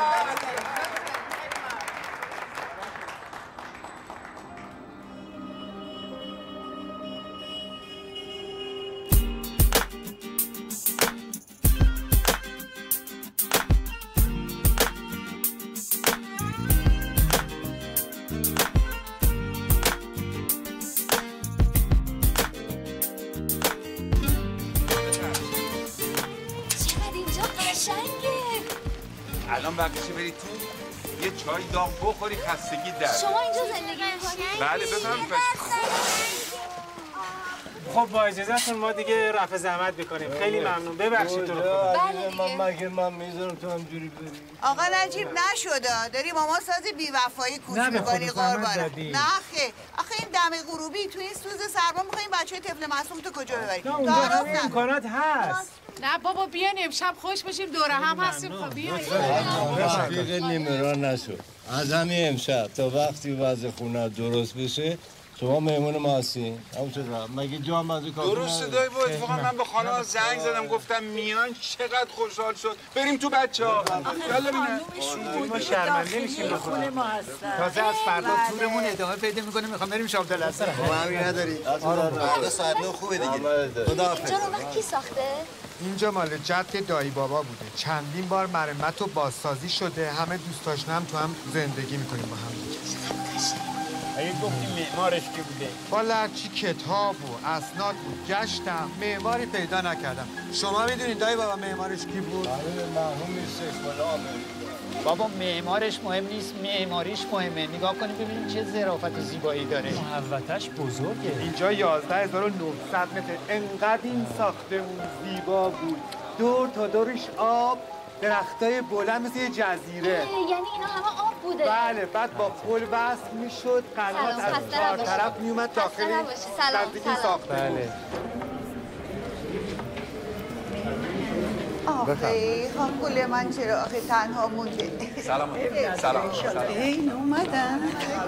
الان وقتشه بری تو یه چای داغ بخوری خستگی در. شما اینجا زندگی می‌کنید؟ بله بفرمایید. خب با اجازهتون ما دیگه رفع زحمت بکنیم. خیلی ممنون. ببخشید تو رو خدا. بله دیگه. من مگه من میذارم تو همجوری بری. آقا نجیب نشده داری ماما ساز بی‌وفایی کوچ می‌کنی قربانم. نه خیر. آخه این دم غروبی تو این سوز سرما می‌خوایم بچه‌ی طفل معصوم تو کجا ببری؟ نه اونجا همه امکانات هست. نه بابا بیاین امشب خوش باشیم دوره هم هستیم. خب بیاین. رفیق نیمران نشو. از همین امشب تا وقتی وضع خونه درست بشه شما مهمون ما هستین. همون چه دارم مگه جام از کافی درست دایی با اتفاقا من به خانم زنگ زدم گفتم میان چقدر خوشحال شد. بریم تو بچه‌ها. یلا ببینم. ما شرمنده میشیم به خونه ما هستن. تازه از فردا تورمون ادامه پیدا می‌کنه می‌خوام بریم شام دلستان. ما همین نداری. فردا ساعت نه خوبه دیگه. خداحافظ. اینجا رو کی ساخته؟ اینجا مال جد دایی بابا بوده. چندین بار مرمت و بازسازی شده. همه دوستاشون هم تو هم زندگی می‌کنیم با هم. اگه گفتی معمارش کی بوده؟ والا چی کتاب و اسناد بود گشتم معماری پیدا نکردم. شما میدونید دایی بابا معمارش کی بود؟ آره مرحوم نیستش والا. بابا معمارش مهم نیست معماریش مهمه. نگاه کنیم ببینیم چه ظرافت و زیبایی داره. محوطه‌اش بزرگه. اینجا یازده هزار و نهصد متر. انقدر این ساختمون زیبا بود. دور تا دورش آب درختای بلند مثل یه جزیره. یعنی اینا همه آب بوده. بله بعد با پل وصل میشد قنات از چهار طرف میومد داخل نزدیک ساختمون. بله. آخه خانگول من چرا آخه تنها مونده؟ سلام سلام سلام این اومدن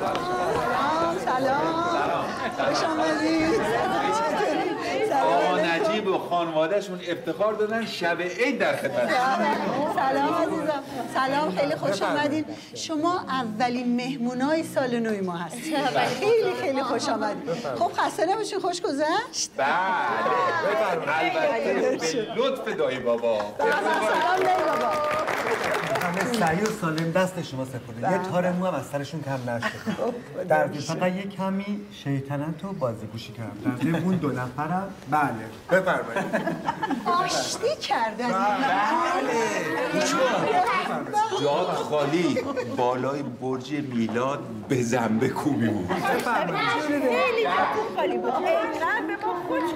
سلام خوش آمدید آقا نجیب و خانوادهشون افتخار دادن شب عید در خدمت. سلام عزیزم سلام خیلی خوش آمدید شما اولین مهمونای سال نوی ما هستید خیلی خیلی خوش آمدید خب خسته نباشین خوش گذشت بله البته به لطف دایی بابا سلام دایی بابا همه سعی و سالم دست شما سپرده یه تار مو هم از سرشون کم نشده در واقع فقط یه کمی شیطنت و بازیگوشی کردم در ضمن اون دو نفرم بله بفرمایید آشتی کردن بله جاد خالی بالای برج میلاد به زنبه کوبی بود. خیلی جاتون خالی بود اینقدر به ما خوش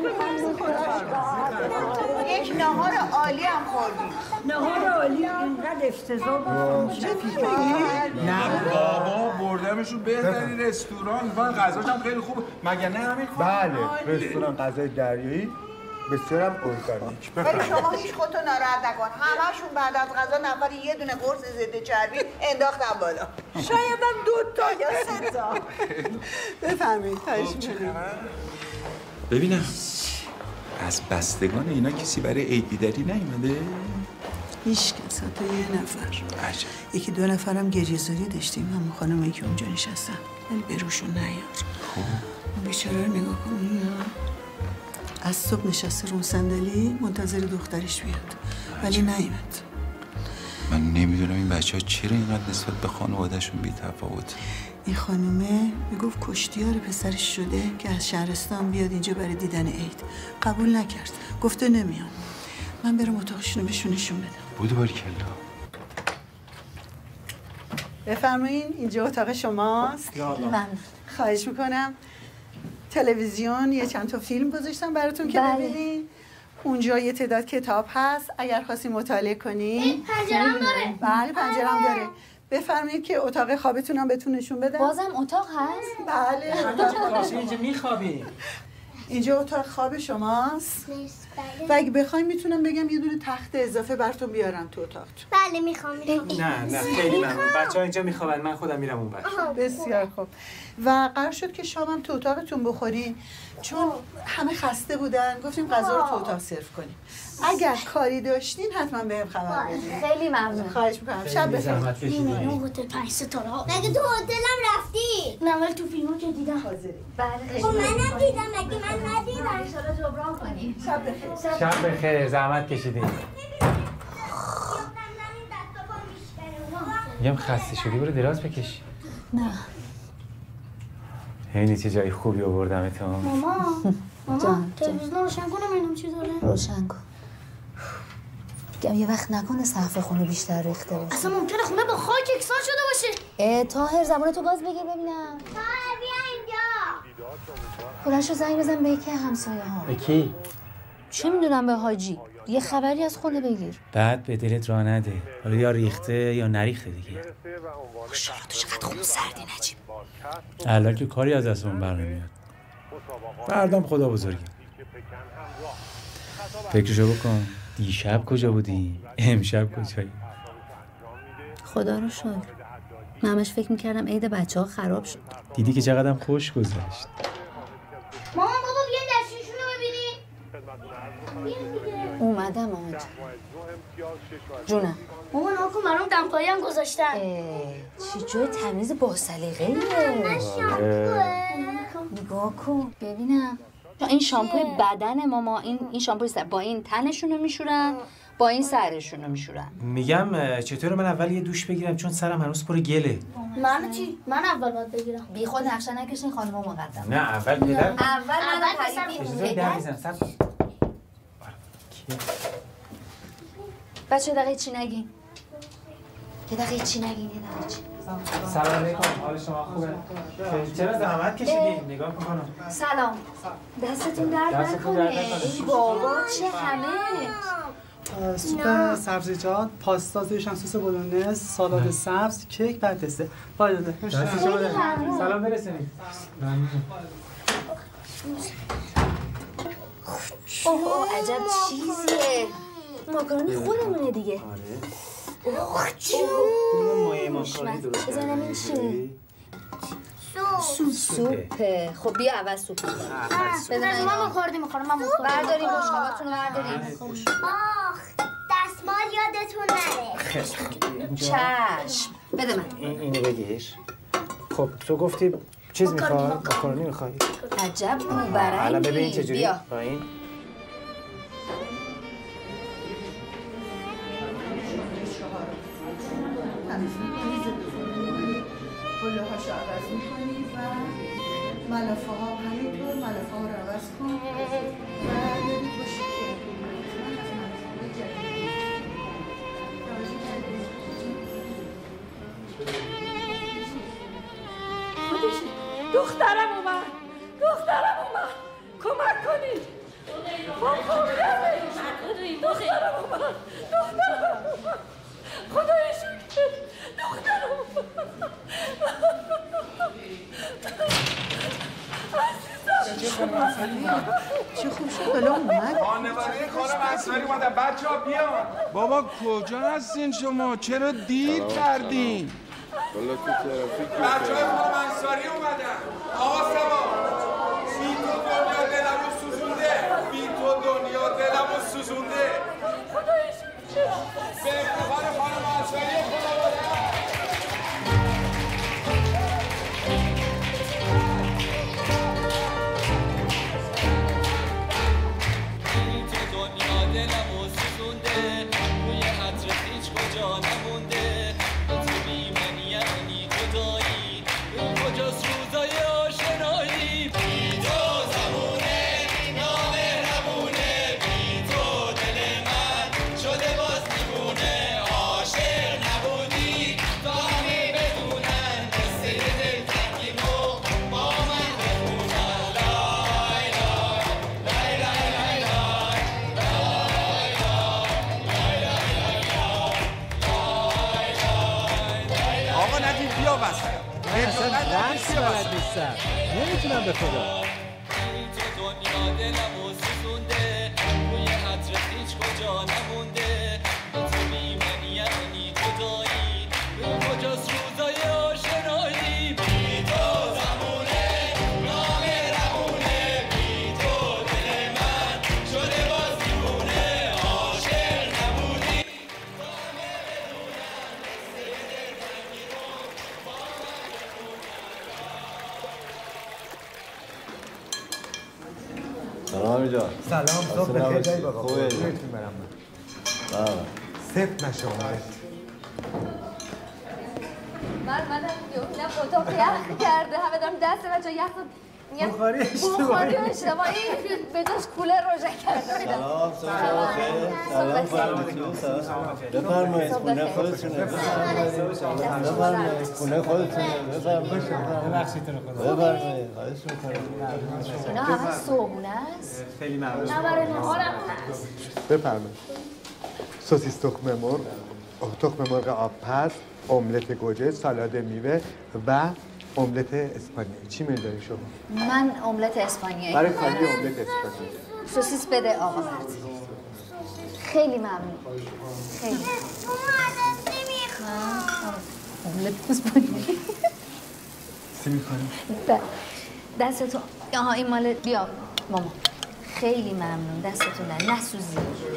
به یک نهار عالی هم خوردیم نهار عالی اینقدر افتضاح بود نه بابا بردمشون بهترین رستوران و غذاش هم خیلی خوب مگه نه همین بله رستوران غذای دریایی بسیارم ارگانیک ولی شما هیچ خودتو ناراحت نکن همه‌شون بعد از غذا نفری یه دونه قرص ضد چربی انداختن بالا شاید هم دو تا یا سه تا بفرمایید خواهش می‌کنم ببینم از بستگان اینا کسی برای عید دیداری نیومده؟ هیچ کس تا یه نفر عجب یکی دو نفرم گریه‌زاری داشتیم هم خانمایی که اونجا نشستن ولی به روشون نیار خب بیچاره رو نگاه کن از صبح نشسته رو صندلی منتظر دخترش بیاد ولی نیومد من نمیدونم این بچه ها چرا اینقدر نسبت به خانوادهشون بی تفاوت این خانومه میگفت کشتیار پسرش شده که از شهرستان بیاد اینجا برای دیدن عید قبول نکرد گفته نمیام من برم اتاقشون رو بهشون نشون بدم بودو باریکلا بفرمایین اینجا اتاق شماست من خواهش میکنم تلویزیون یه چند تا فیلم گذاشتم براتون که بله. ببینین اونجا یه تعداد کتاب هست اگر خواستی مطالعه کنی پنجره‌ام داره بله پنجره‌ام داره بفرمایید که اتاق خوابتونم بهتون نشون بدم بازم اتاق هست؟ بله اینجا میخوابیم اینجا اتاق خواب شماست و اگه بخوایم میتونم بگم یه دونه تخت اضافه براتون بیارم تو اتاقتون بله میخوام میخوام نه نه خیلی ممنون بچه ها اینجا میخوابن من خودم میرم اون بر بسیار خوب و قرار شد که شامم تو اتاقتون بخورین چون همه خسته بودن گفتیم غذا رو تو اتاق سرو کنیم اگر کاری داشتین حتما بهم خبر بدین خیلی ممنون خواهش میکنم شب بخیر این هتل پنج ستاره ها مگه تو هتلم رفتی نه ولی تو فیلمو که دیدم حاضری بله خب منم دیدم مگه من ندیدم ان شاءالله جبران کنیم شب بخیر شب بخیر زحمت کشیدین میگم خسته شدی برو دراز بکش نه اینی چه جای خوبی آوردم تو ماما ماما جان تلویزیون روشن کنم ببینم چی داره روشن کن میگم یه وقت نکنه سقف خونه بیشتر ریخته باشه اصلا ممکنه خونه با خاک یکسان شده باشه اه طاهر زبان تو گاز بگیر ببینم طاهر بیا اینجا خودش زنگ بزن به یکی همسایه ها به کی؟ چه میدونم به حاجی یه خبری از خونه بگیر بعد به دلت راه نده حالا یا ریخته یا نریخته دیگه خوشحالا تو چقدر خون سردی نجیب الان که کاری از دستمون بر نمیاد فردام خدا بزرگی فکرشو بکن دیشب کجا بودی؟ امشب کجایی؟ خدا رو شکر من همش فکر میکردم عید بچه ها خراب شد دیدی که چقدر خوش گذشت مامان بابا بیاین دستشون رو ببینین اومدم آمد جونم مامان آکو برام دمپایی هم گذاشتن چی جای تمیز با سلیقه ایه نگاه کن ببینم این شامپوی بدن ماما این این شامپوی سر با این تنشونو میشورن با این سرشونو میشورن میگم چطور من اول یه دوش بگیرم چون سرم هنوز پر گله من چی من اول باید بگیرم بی خود نقشه نکشین خانم مقدم نه اول پدر اول من اجازه در میزنم سب بچه دقیقه چی نگین یه دقیقه چی نگین یه دقیقه چی سلام علیکم حال شما خوبه چرا زحمت کشیدین نگاه میکنم سلام دستتون درد نکنه ای بابا چه همه سوپ سبزیجات پاستا زیر شانسوس بولونز سالاد سبز کیک و دسر پایداده سلام برسونید اوه عجب چیزیه ماکارونی خودمونه دیگه. آره. اوه چون. مایه ماکارونی درست کردی. بزنم این چیه؟ سوپ. سوپه. خب بیا اول سوپ بزن. از ما خوردی میخورم من بخورم. برداریم بشقاباتونو برداریم. آخ دستمال یادتون نره. چشم. بده من. اینو بگیر. خب تو گفتی چیز میخوای؟ ماکارونی میخوای؟ عجب بوبرنگی. الان ببین چجوری. بیا. با این. پلوهاشو عوض میکنی و ملافه ها همینطور ملافه ها رو عوض کن و ببین باشی که خودش دخترم اومد دخترم اومد کمک کنید ما خوردمش دخترم اومد دخترم اومد خدای شکر دخترم اومد چه خوب شد بالا اومد خانواده خانم انصاری اومدن بچه ها بیان. بابا کجا هستین شما؟ چرا دیر کردین؟ والا تو ترافیک بچه های خانم انصاری اومدن. آقا سبا بی تو دنیا دلمو سوزونده بی تو دنیا دلمو سوزونده. خدای شکر به افتخار خانم انصاری و خانواده درس بلد نیستم نمیتونم به خدا سلام جان. سلام صبح بخیر جای بابا. خوبه. بهتون برم من. بله. سفت نشو. من من دیدم اتاق یخ کرده همه دارم دست بچه یخ بخاری اشتباهی بخاری اشتباهی به جاش کولر روشن کرده سلام صبح بخیر. سلام فرمایید. بفرمایید خونه خودتونه. بفرمایید خونه خودتونه. بفرمایید. ببخشید رو خدا. بفرمایید. خواهش می‌کنم. اینا همه صبحونه است. خیلی ممنون. نه برای نهارم هست. بفرمایید. سوسیس تخم مرغ، تخم مرغ آبپز، املت گوجه، سالاد میوه و املت اسپانیایی. چی میل داری شما؟ من املت اسپانیایی. برای خالی املت اسپانیایی. سوسیس بده آقا مرد. خیلی ممنون. خیلی. املت اسپانیایی. چی می‌خوای؟ دستتون آها این مال بیا ماما. خیلی ممنون دستتون در نسوزی.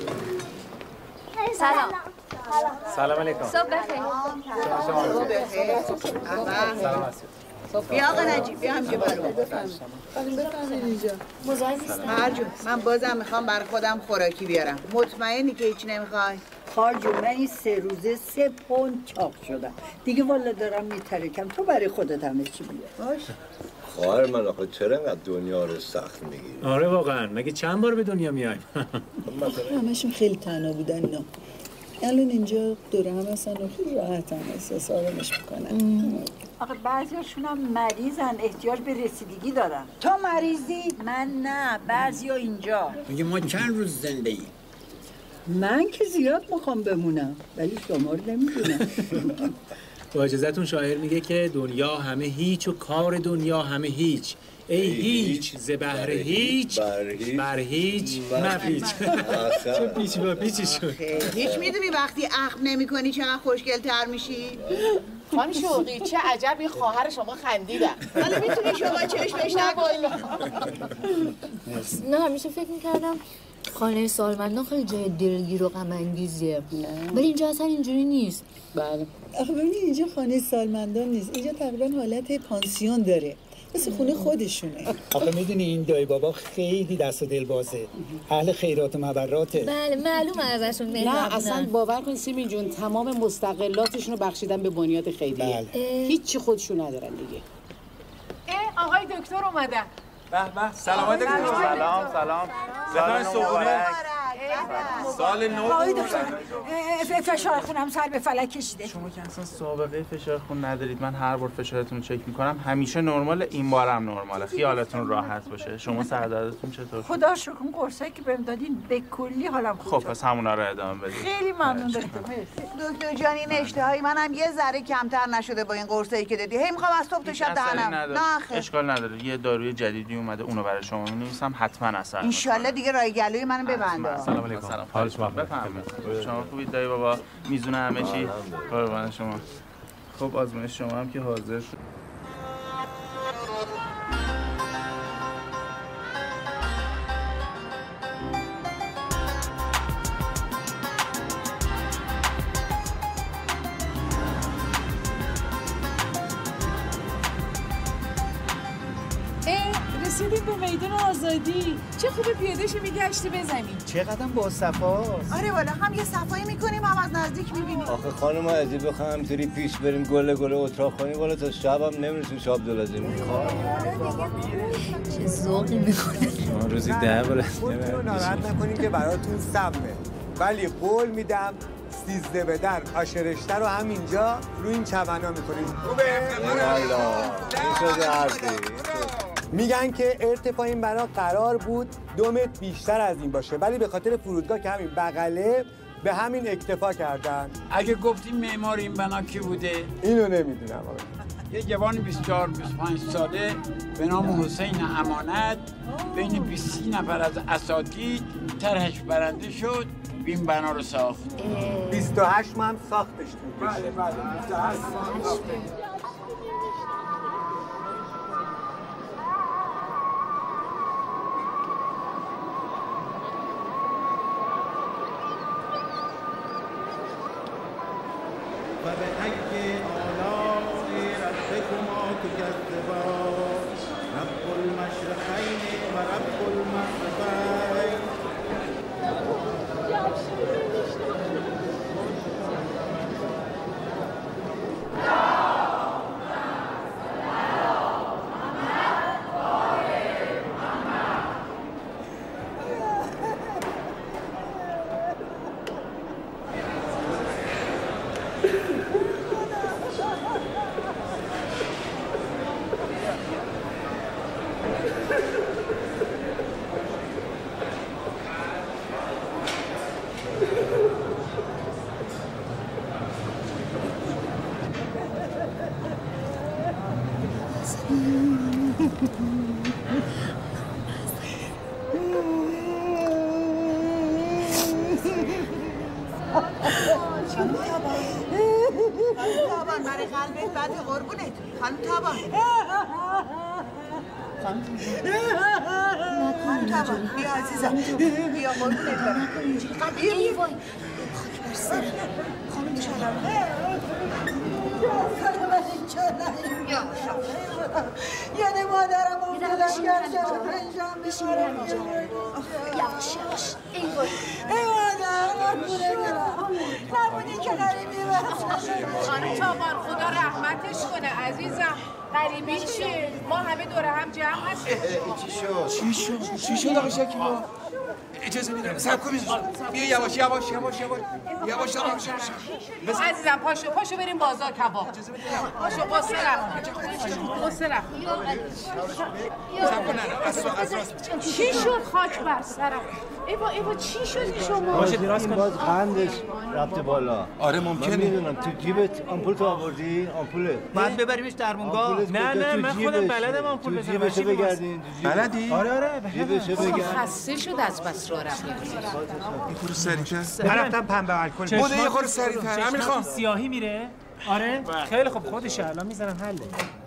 سلام. سلام علیکم. صبح بخیر. صبح بخیر. سلام بیا آقا نجیب بیا همجا برو بفرمید اینجا مزاحم نیستم. مرجون من بازم میخوام برای خودم خوراکی بیارم. مطمئنی که هیچ نمیخوای؟ خارجون من این سه روزه سه پوند چاق شدم دیگه والا دارم میترکم. تو برای خودت همه چی بیار. باشه خواهر من آخه چرا اینقدر دنیا رو سخت میگیری؟ آره واقعا مگه چند بار به دنیا میایم؟ همشون خیلی تنها بودن اینا. الان اینجا دوره هم هستن و خیلی راحت هم احساس آرامش میکنن. آخه بعضیاشون هم مریضن احتیاج به رسیدگی دارن. تو مریضی؟ من نه بعضیا اینجا. میگه ما چند روز زنده ایم؟ من که زیاد میخوام بمونم ولی شما رو نمیدونم. با اجازهتون شاعر میگه که دنیا همه هیچ و کار دنیا همه هیچ. ای هیچ ز بهر هیچ بر هیچ مپیچ. چه پیچ با پیچی شد. هیچ میدونی وقتی اخم نمی کنی چقدر خوشگل‌تر میشی؟ خانم شوقی چه عجب این خواهر شما خندیدن. حالا میتونی شما چشمش نکنی. نه همیشه فکر میکردم خانه سالمندان خیلی جای دلگیر و غم انگیزیه، ولی اینجا اصلا اینجوری نیست. بله. آخه ببینید اینجا خانه سالمندان نیست، اینجا تقریبا حالت پانسیون داره، مثل خونه خودشونه. آخه میدونی این دایی بابا خیلی دست و دل بازه، اهل خیرات و مبراته. بله معلومه ازشون مهربونن. نه اصلا باور کن سیمین جون تمام مستقلاتشون رو بخشیدن به بنیاد خیریه. هیچی خودشون ندارن دیگه. اه آقای دکتر اومدن. به به سلامت دکتر. سلام سلام. سال صبحونه. سال نو. آقای دکتر فشار خونم سر به فلک کشیده. شما که اصلا سابقه فشار خون ندارید، من هر بار فشارتون رو چک میکنم همیشه نرمال، این بارم نرماله. خیالتون راحت باشه. شما سردردتون چطور؟ خدا شکر اون قرصایی که بهم دادین به کلی حالم خوب خب پس همونا رو ادامه بدید. خیلی ممنون دکتر. دکتر جان این اشتهایی منم یه ذره کمتر نشده با این قرصایی که دادی. هی میخوام از صبح تا شب دهنم. نه خیر. اشکال نداره. یه داروی جدیدی اومده اونو برای شما می‌نویسم، حتما اثر ان شاءالله دیگه رای گلوی منو ببنده. سلام علیکم. حالش بفرمایید. شما خوبید دایی بابا؟ میزونه همه چی؟ قربان شما. خب آزمایش شما هم که حاضر شد. رسیدیم به میدان آزادی. چه خوبه پیاده شی میگشتی بزنی. چقدر با صفاست. آره والا هم یه صفایی میکنیم هم از نزدیک میبینیم. آخه خانم عزیز بخوام همینطوری پیش بریم گله گله اتراق کنیم والا تا شب هم نمیرسیم شاب دلازیم. چه ذوقی میکنه. ما روزی ده بله. خودتون رو ناراحت نکنیم که براتون سمه، ولی قول میدم سیزده به در آشرشته رو همینجا رو این چمنا میکنیم. خوبه؟ والا این شده حرفی. میگن که ارتفاع این بنا قرار بود دو متر بیشتر از این باشه، ولی به خاطر فرودگاه که همین بغله به همین اکتفا کردن. اگه گفتیم معمار این بنا کی بوده؟ اینو نمیدونم آقا. یه جوان بیست و چهار بیست و پنج ساله به نام حسین امانت بین بیست نفر از اساتید طرحش برنده شد، این بنا رو ساخت. بیست و هشت ماه هم ساختش بود. بله بله بیست و هشت ماه ساخته. و به حق آلاء ربکما تکذبان رب المشرقین و رب المغربین. تابان برای قلبت بعد قربونت خانم تابان. خانم تابان بیا عزیزم بیا قربونت برم. بیا بیا خاک بر سرم خانم چلم. یاد مادرم افتادم گرشم پنجم بشارم. یواش یواش ای وای ای مادر قربونه برم نبودی که غریبی برم. خانم تابان خدا رحمتش کنه عزیزم. غریبی چیه؟ ما همه دور هم جمع هستیم. چی شد؟ چی شد؟ چی شد آقا شکیبا؟ اجازه میدم صبر کن بیا یواش یواش یواش یواش یواش یواش یواش. عزیزم پاشو پاشو بریم بازار کباب. پاشو قصه رفت قصه رفت. صبر کن از راست. چی شد خاک بر سرم؟ ایوا ایوا چی شدی شما؟ باشه دراز کن. باز قندش رفته بالا. آره ممکنه. من میدونم تو جیبت آمپول تو آوردی؟ آمپوله. بعد ببریمش درمونگاه. نه نه من خودم بلدم آمپول بزنم. جیبش بگردین. بلدی؟ آره آره جیبش بگردین. خسته شد از بس راه رفت. یه خورده سریع‌تر. رفتم پنبه الکل. بوده یه خورده سریع‌تر. امیر خان سیاهی میره؟ آره خیلی خوب خودشه الان میزنم حله.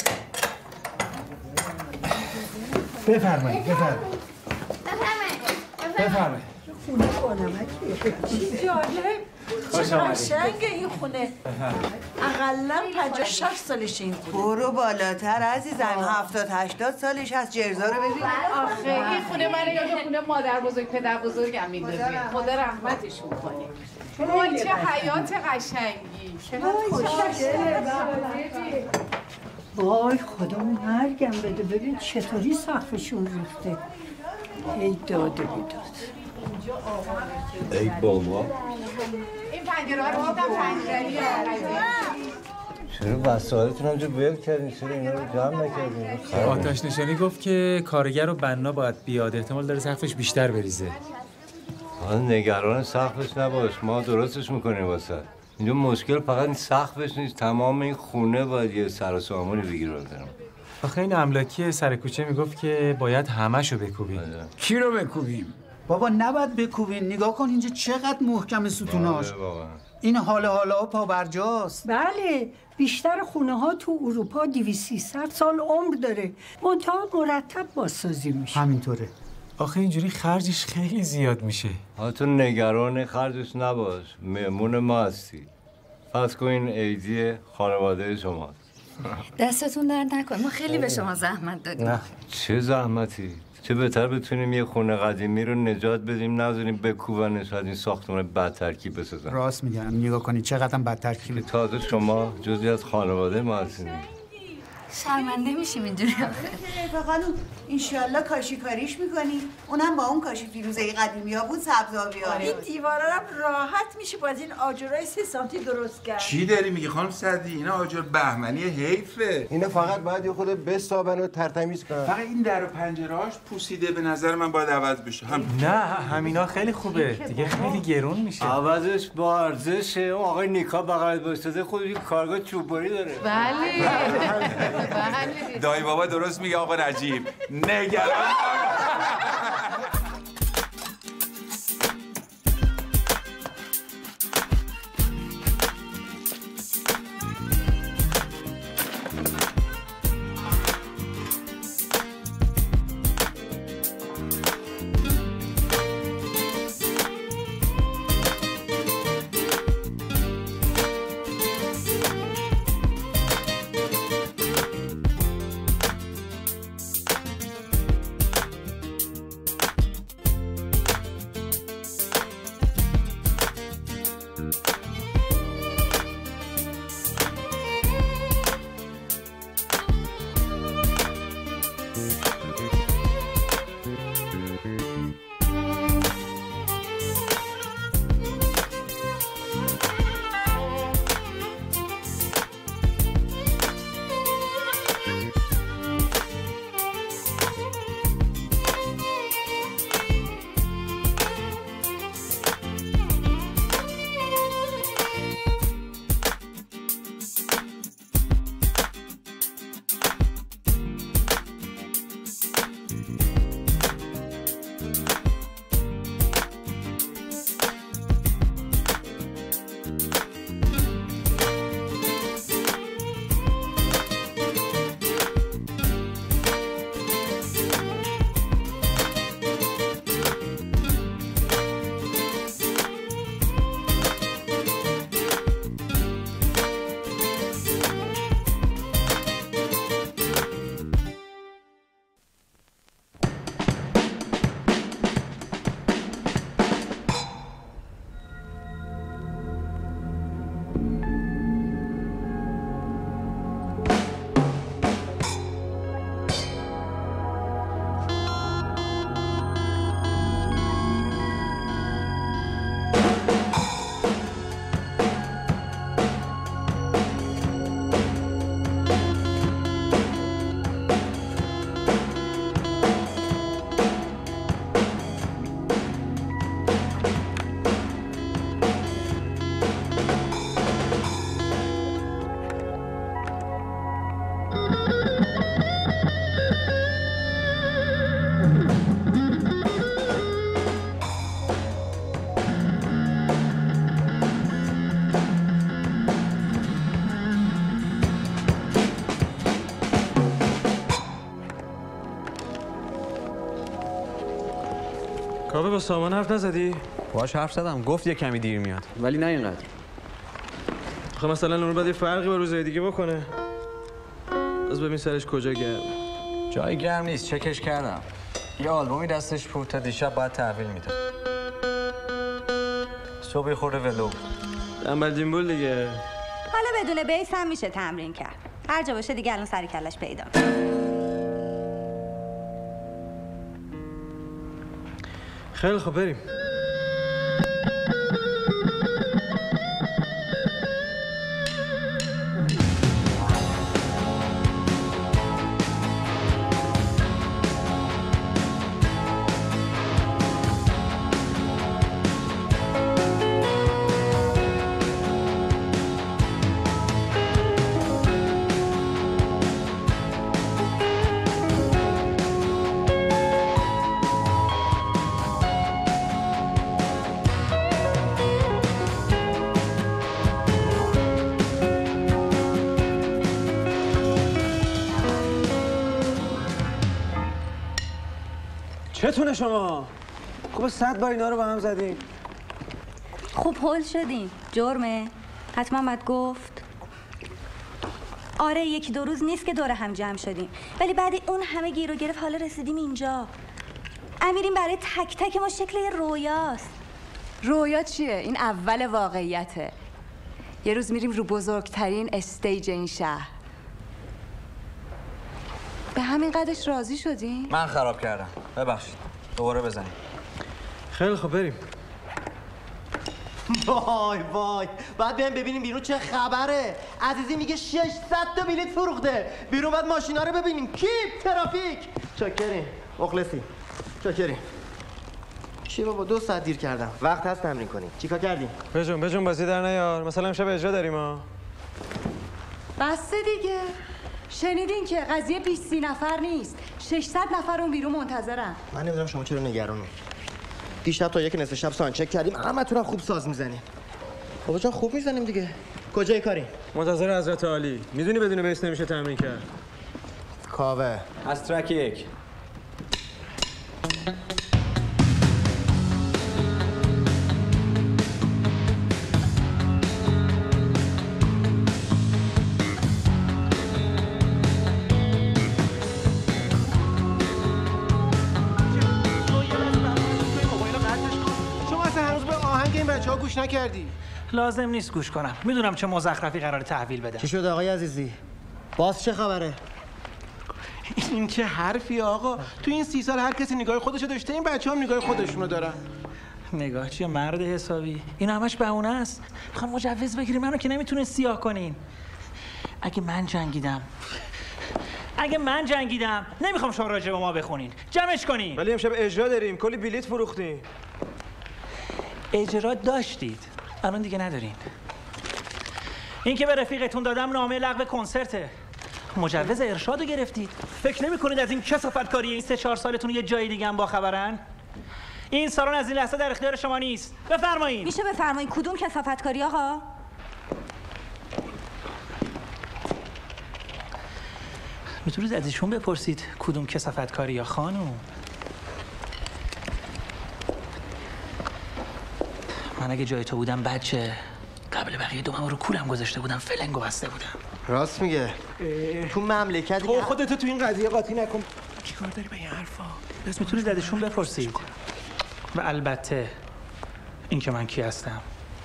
بفرمایید بفرمایید بفرمایید. خونه بانمکیه. چی جالب. چه قشنگه این خونه. اقلا پنجاه شصت سالشه این خونه. برو بالاتر عزیزم. هفتاد هشتاد سالش هست. جرزا رو ببین. آخه این خونه من یاد خونه مادر بزرگ پدر بزرگم میندازه. خدا رحمتشون کنه. وای چه حیات قشنگی. چقدر خوشگله. وای خدا مرگم بده. ببین چطوری سقفشون ریخته. ای داده بیداد. ای بابا این پنجره ها رو دیدم پنجره‌ای چرا وسایلتون همجا ول کردین؟ چرا اینا رو جمع نکردین؟ آتش نشانی گفت که کارگر و بنا باید بیاد، احتمال داره سقفش بیشتر بریزه. حالا نگران سقفش نباش، ما درستش میکنیم واسه. اینجا مشکل فقط این سقفش نیست، تمام این خونه باید یه سر و سامونی بگیره بزنم. آخه این املاکی سر کوچه میگفت که باید همه‌شو بکوبیم. کی رو بکوبیم؟ بابا نباید بکوبین. نگاه کن اینجا چقدر محکم ستوناش. این حال حالا پا برجاست. بله بیشتر خونه ها تو اروپا دویست سیصد سال عمر داره. منتها مرتب بازسازی میشه. همینطوره. آخه اینجوری خرجش خیلی زیاد میشه. ها تو نگران خرجش نباش، مهمون ما هستی. فرض کن این عیدی خانواده شماست. دستتون درد نکنه، ما خیلی به شما زحمت دادیم. نه چه زحمتی؟ چه بهتر بتونیم یه خونه قدیمی رو نجات بدیم، نذاریم بکوبنش، از این ساختمان بد ترکیب بسازن. راست میگن. نگاه کنید چقدر هم بد ترکیبه. تازه شما جزئی از خانواده ما هستین. شرمنده میشیم اینجوری آخه. رفیقا خانوم انشالله کاشی کاریش میکنی. اونم با اون کاشی فیروزه‌ای قدیمی ها بود، سبزابی ها. این دیوارا هم راحت میشه باز این آجرای سه سانتی درست کرد. چی داری میگی خانم سعدی؟ اینا آجر بهمنی حیفه. اینا فقط باید یه خود بسابن و ترتمیز کنن. فقط این در و پنجره‌هاش پوسیده، به نظر من باید عوض بشه. هم نه همینا خیلی خوبه دیگه، خیلی گرون میشه. عوضش با ارزشه. اون آقای نیکا بغل وایساده خودش کارگاه چوببری داره. بله دایی بابا درست میگه آقا نجیب. نگران کاوه با سامان حرف نزدی؟ باهاش حرف زدم، گفت یه کمی دیر میاد ولی نه اینقدر. خب مثلا اون بعد یه فرقی با روزهای دیگه بکنه. از ببین سرش کجا گرم. جای گرم نیست، چکش کردم. یه آلبومی دستش بود تا دیشب باید تحویل میداد. صبح خورده ولو. تنبل دیمبول دیگه. حالا بدون بیس هم میشه تمرین کرد. هر جا باشه دیگه الان سر کلش پیدا. خیلی خب بریم. چتونه شما؟ خوب صد بار اینا رو با هم زدیم. خوب هول شدیم. جرمه؟ حتما باید گفت. آره یکی دو روز نیست که دور هم جمع شدیم، ولی بعد اون همه گیر و گرفت حالا رسیدیم اینجا. امیرین برای تک تک ما شکل رویاست. رویا چیه؟ این اول واقعیته. یه روز میریم رو بزرگترین استیج این شهر. به همین قدش راضی شدیم؟ من خراب کردم. ببخشید. دوباره بزنیم. خیلی خب بریم. وای وای بعد بیایم ببینیم بیرون چه خبره. عزیزی میگه ششصد تا بلیط فروخته. بیرون بعد ماشینا رو ببینیم. کی؟ ترافیک. چاکریم. مخلصی. چاکریم. چی بابا دو ساعت دیر کردم. وقت هست تمرین کنیم. چیکار کردیم؟ بجون بجون بازی در نیار. مثلا امشب اجرا داریم ها. بسته دیگه. شنیدین که قضیه بیست نفر نیست. ششصد نفر اون بیرون منتظرن. من نمیدونم شما چرا نگرانی. دیشب تا یک نصف شب سان چک کردیم. همتون خوب ساز میزنیم. بابا جان خوب میزنیم دیگه. کجای کاری؟ منتظر حضرت عالی. میدونی بدون بیس نمیشه تمرین کرد. کاوه. از ترک یک. گوش نکردی؟ لازم نیست گوش کنم. میدونم چه مزخرفی قراره تحویل بده. چی شده آقای عزیزی؟ باز چه خبره؟ این چه حرفی آقا؟ تو این سی سال هر کسی نگاه خودشو داشته، این بچه هم نگاه خودشونو دارن. نگاه چیه مرد حسابی؟ این همش بهونه است. میخوام مجوز بگیری منو که نمیتونه سیاه کنین. اگه من جنگیدم اگه من جنگیدم نمیخوام شما راجع به ما بخونین. جمعش کنین. ولی امشب اجرا داریم. کلی بلیط فروختیم. اجرا داشتید، الان دیگه ندارین. این که به رفیقتون دادم نامه لغو کنسرته. مجوز ارشادو گرفتید. فکر نمی‌کنید از این کثافتکاری این سه چهار سالتون یه جای دیگه هم باخبرن؟ این سالن از این لحظه در اختیار شما نیست. بفرمایید. میشه بفرمایید کدوم کثافتکاری آقا؟ میتونید از ایشون بپرسید کدوم کثافتکاری یا خانم. من اگه جای تو بودم بچه قبل بقیه دومم رو کولم گذاشته بودم، فلنگو بسته بودم. راست میگه. تو مملکت تو خودتو تو این قضیه قاطی نکن. چیکار داری به این حرفا؟ بس میتونید ازشون بپرسید. و البته این که من کی هستم.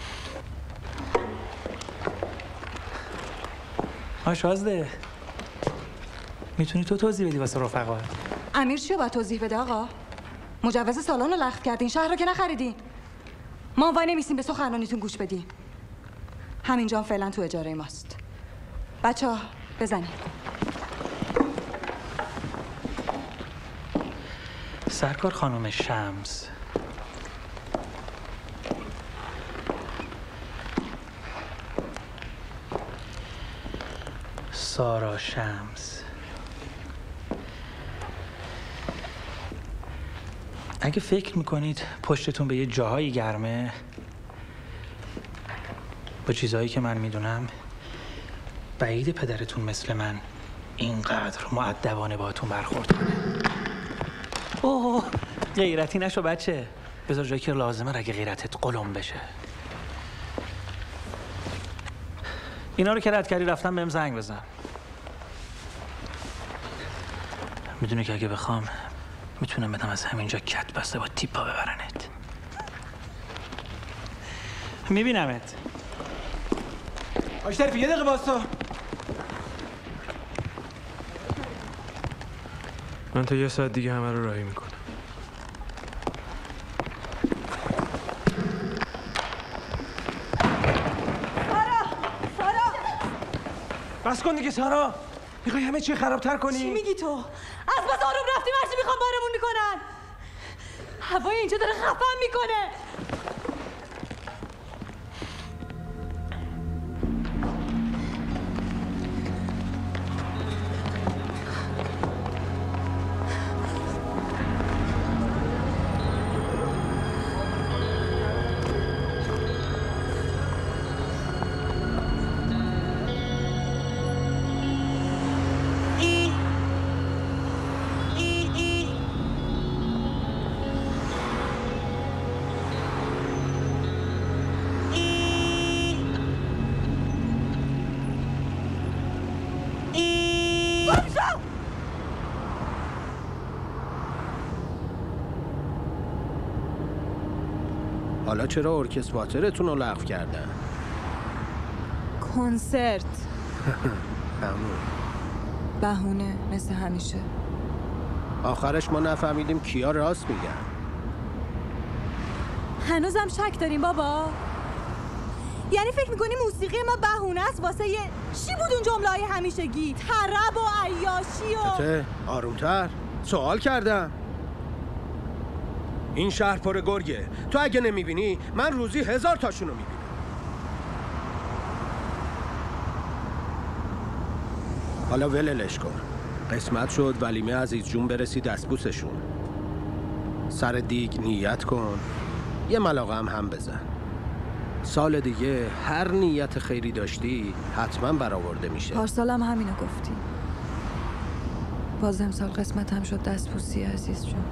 آ شازده میتونی تو توضیح بدی واسه رفقا؟ امیر چیو باید توضیح بده آقا؟ مجوز سالن رو لغو کردین، شهر رو که نخریدین. ما وای نمیسیم به سخنرانیتون گوش بدیم. همینجا هم فعلا تو اجاره ماست. بچه ها بزنیم. سرکار خانم شمس، سارا شمس، اگه فکر میکنید پشتتون به یه جاهایی گرمه با چیزهایی که من میدونم، بعید پدرتون مثل من اینقدر مؤدبانه باهاتون برخورد کنه. اوه غیرتی نشو بچه. بذار جایی که لازمه رگ غیرتت قلم بشه. اینا رو که رد کردی رفتم بهم زنگ بزن. میدونی که اگه بخوام میتونم بدم از همینجا کت بسته با تیپا ببرنت. میبینمت. آج طرفی یه دقیقه واسا. من تا یه ساعت دیگه همه رو راهی میکنم. سارا! سارا! بس کن دیگه سارا. میخوای همه چی خرابتر کنی؟ چی میگی تو؟ از بس آروم رفتیم هرچی میخوام بارمون میکنن. هوای اینجا داره خفم میکنه. حالا چرا ارکستراتورتون رو لغو کردن؟ کنسرت. همون بهونه مثل همیشه. آخرش ما نفهمیدیم کیا راست میگن. هنوزم شک داریم بابا؟ یعنی فکر میکنی موسیقی ما بهونه است واسه یه چی بود اون جمله های همیشگی؟ طرب و عیاشی و ته آرومتر سوال کردم. این شهر پر گرگه. تو اگه نمیبینی من روزی هزار تاشونو میبینم. حالا وللش کن. قسمت شد ولیمه عزیز جون برسی دستبوسشون. سر دیگ نیت کن، یه ملاقه هم هم بزن. سال دیگه هر نیت خیری داشتی حتما برآورده میشه. پارسال هم همینو گفتی. باز امسال قسمت هم شد دستبوسی عزیز جون.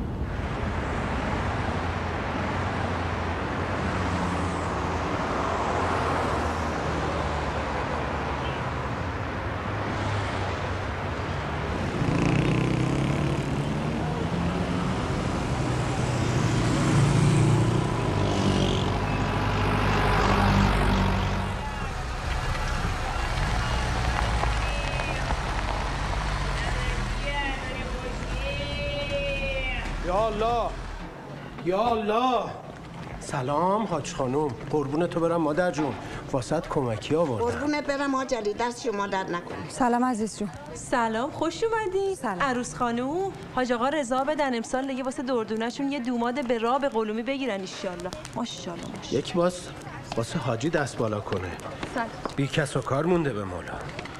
یا الله یا الله. سلام حاج خانوم. قربون تو برم مادر جون. واسط کمکی آوردم. قربونت برم آجلی دست شما درد نکنه. سلام عزیز جون. سلام خوش اومدی. سلام. عروس خانوم حاج آقا رضا بدن امسال دیگه واسه دردونه‌شون یه دوماد به راه به قلومی بگیرن ان شاءالله. ماشاءالله ماشاءالله. یک باز واسه حاجی دست بالا کنه. سلام. بی کس و کار مونده به مولا.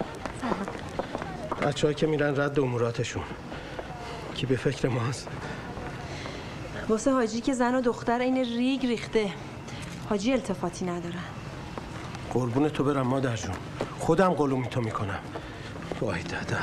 بچه‌ها که میرن رد اموراتشون. کی به فکر ماست؟ واسه حاجی که زن و دختر این ریگ ریخته. حاجی التفاتی ندارن. قربون تو برم مادر جون. خودم قلومی تو میکنم. وای دادا.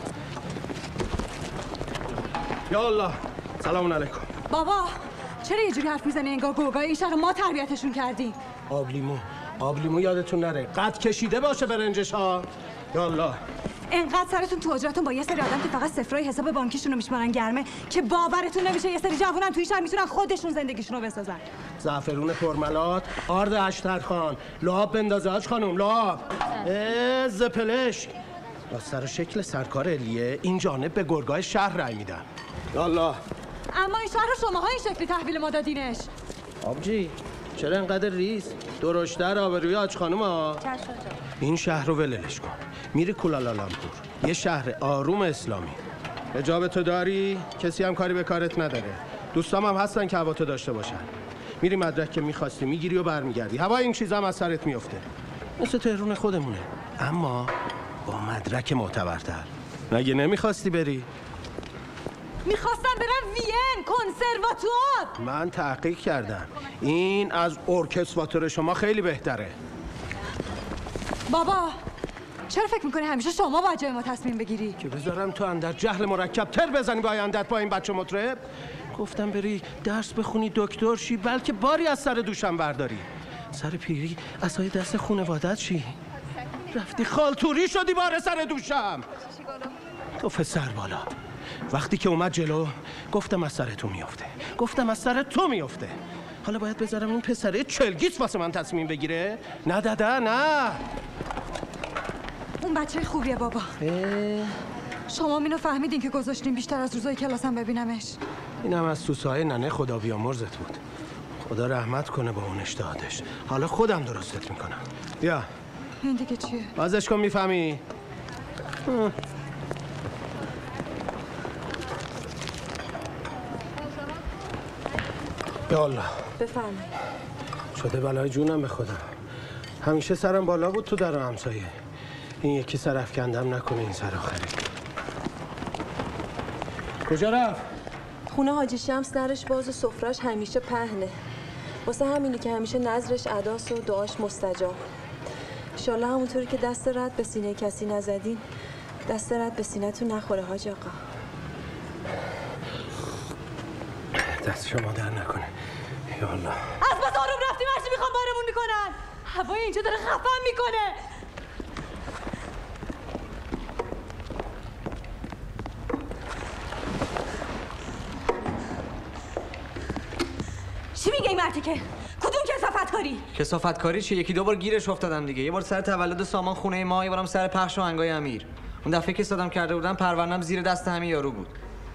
یا الله. سلام علیکم. بابا چرا یه جوری حرف میزنی انگار گرگای این شهر ما تربیتشون کردیم؟ آبلیمو آبلیمو یادتون نره. قد کشیده باشه برنجش ها. یا الله. انقدر سرتون تو حجرتون با یه سری آدم که فقط صفرای حساب بانکیشون رو میشمارن گرمه که باورتون نمیشه یه سری جوونن توی شهر میتونن خودشون زندگیشون رو بسازن. زعفرون پرملات، آرد اشترخان، لعاب بندازه حاج خانم، لعاب. از پلش. با سر شکل سرکار الیه این جانب به گرگای شهر رای میدن. الله. اما این شهر رو شماها این شکلی تحویل ما دادینش. آبجی چرا انقدر ریز؟ درشتر آبروی حاج خانم ها. این شهر رو وللش کن. میری کولالالامپور، یه شهر آروم اسلامی. حجاب تو داری، کسی هم کاری به کارت نداره. دوستام هم هستن که هوا تو داشته باشن. میری مدرک که میخواستی میگیری و برمیگردی. هوا این چیزا هم از سرت میفته. مثل تهرون خودمونه. اما با مدرک معتبرتر. مگه نمیخواستی بری؟ میخواستم برم وین کنسرواتوار. من تحقیق کردم. این از ارکستراتور شما خیلی بهتره. بابا چرا فکر میکنی همیشه شما باید جای ما تصمیم بگیری؟ که بذارم تو اندر جهل مرکب تر بزنی به آیندت با این بچه مطرب؟ گفتم بری درس بخونی دکتر شی، بلکه باری از سر دوشم برداری. سر پیری اسای دست خونوادت چی؟ رفتی خالتوری شدی بار سر دوشم. تو پسر بالا، وقتی که اومد جلو گفتم از سر تو میفته، گفتم از سر تو میفته. حالا باید بذارم این پسره چلگیس واسه من تصمیم بگیره؟ نه دادا نه. اون بچه خوبیه بابا. شما اینو فهمیدین که گذاشتین بیشتر از روزای کلاسم ببینمش. اینم از سوسای ننه خدا بیامرزت بود. خدا رحمت کنه با اون اشتهادش. حالا خودم درستت میکنم. بیا. این دیگه چیه؟ بازش کن میفهمی؟ یا الله. بفرمایید. شده بلای جونم به خدا. همیشه سرم بالا بود تو در همسایه. این یکی سر افکندم نکنه این سر آخری. کجا رفت؟ خونه حاجی شمس درش باز و سفرش همیشه پهنه. واسه همینی که همیشه نظرش عداس و دعاش مستجاب. انشالله همونطوری که دست رد به سینه کسی نزدین دست رد به سینه تو نخوره حاج آقا. دست شما در نکنه. یا الله. از بس آروم رفتیم هرچی میخوام بارمون میکنن. هوای اینجا داره خفم میکنه. چی میگه این مرتیکه؟ کدوم کثافتکاری؟ کثافتکاری چیه؟ یکی دو بار گیرش افتادم دیگه. یه بار سر تولد سامان خونه ما، یه بارم سر پخش آهنگای امیر. اون دفعه که صدام کرده بودم پروندم زیر دست همین یارو بود.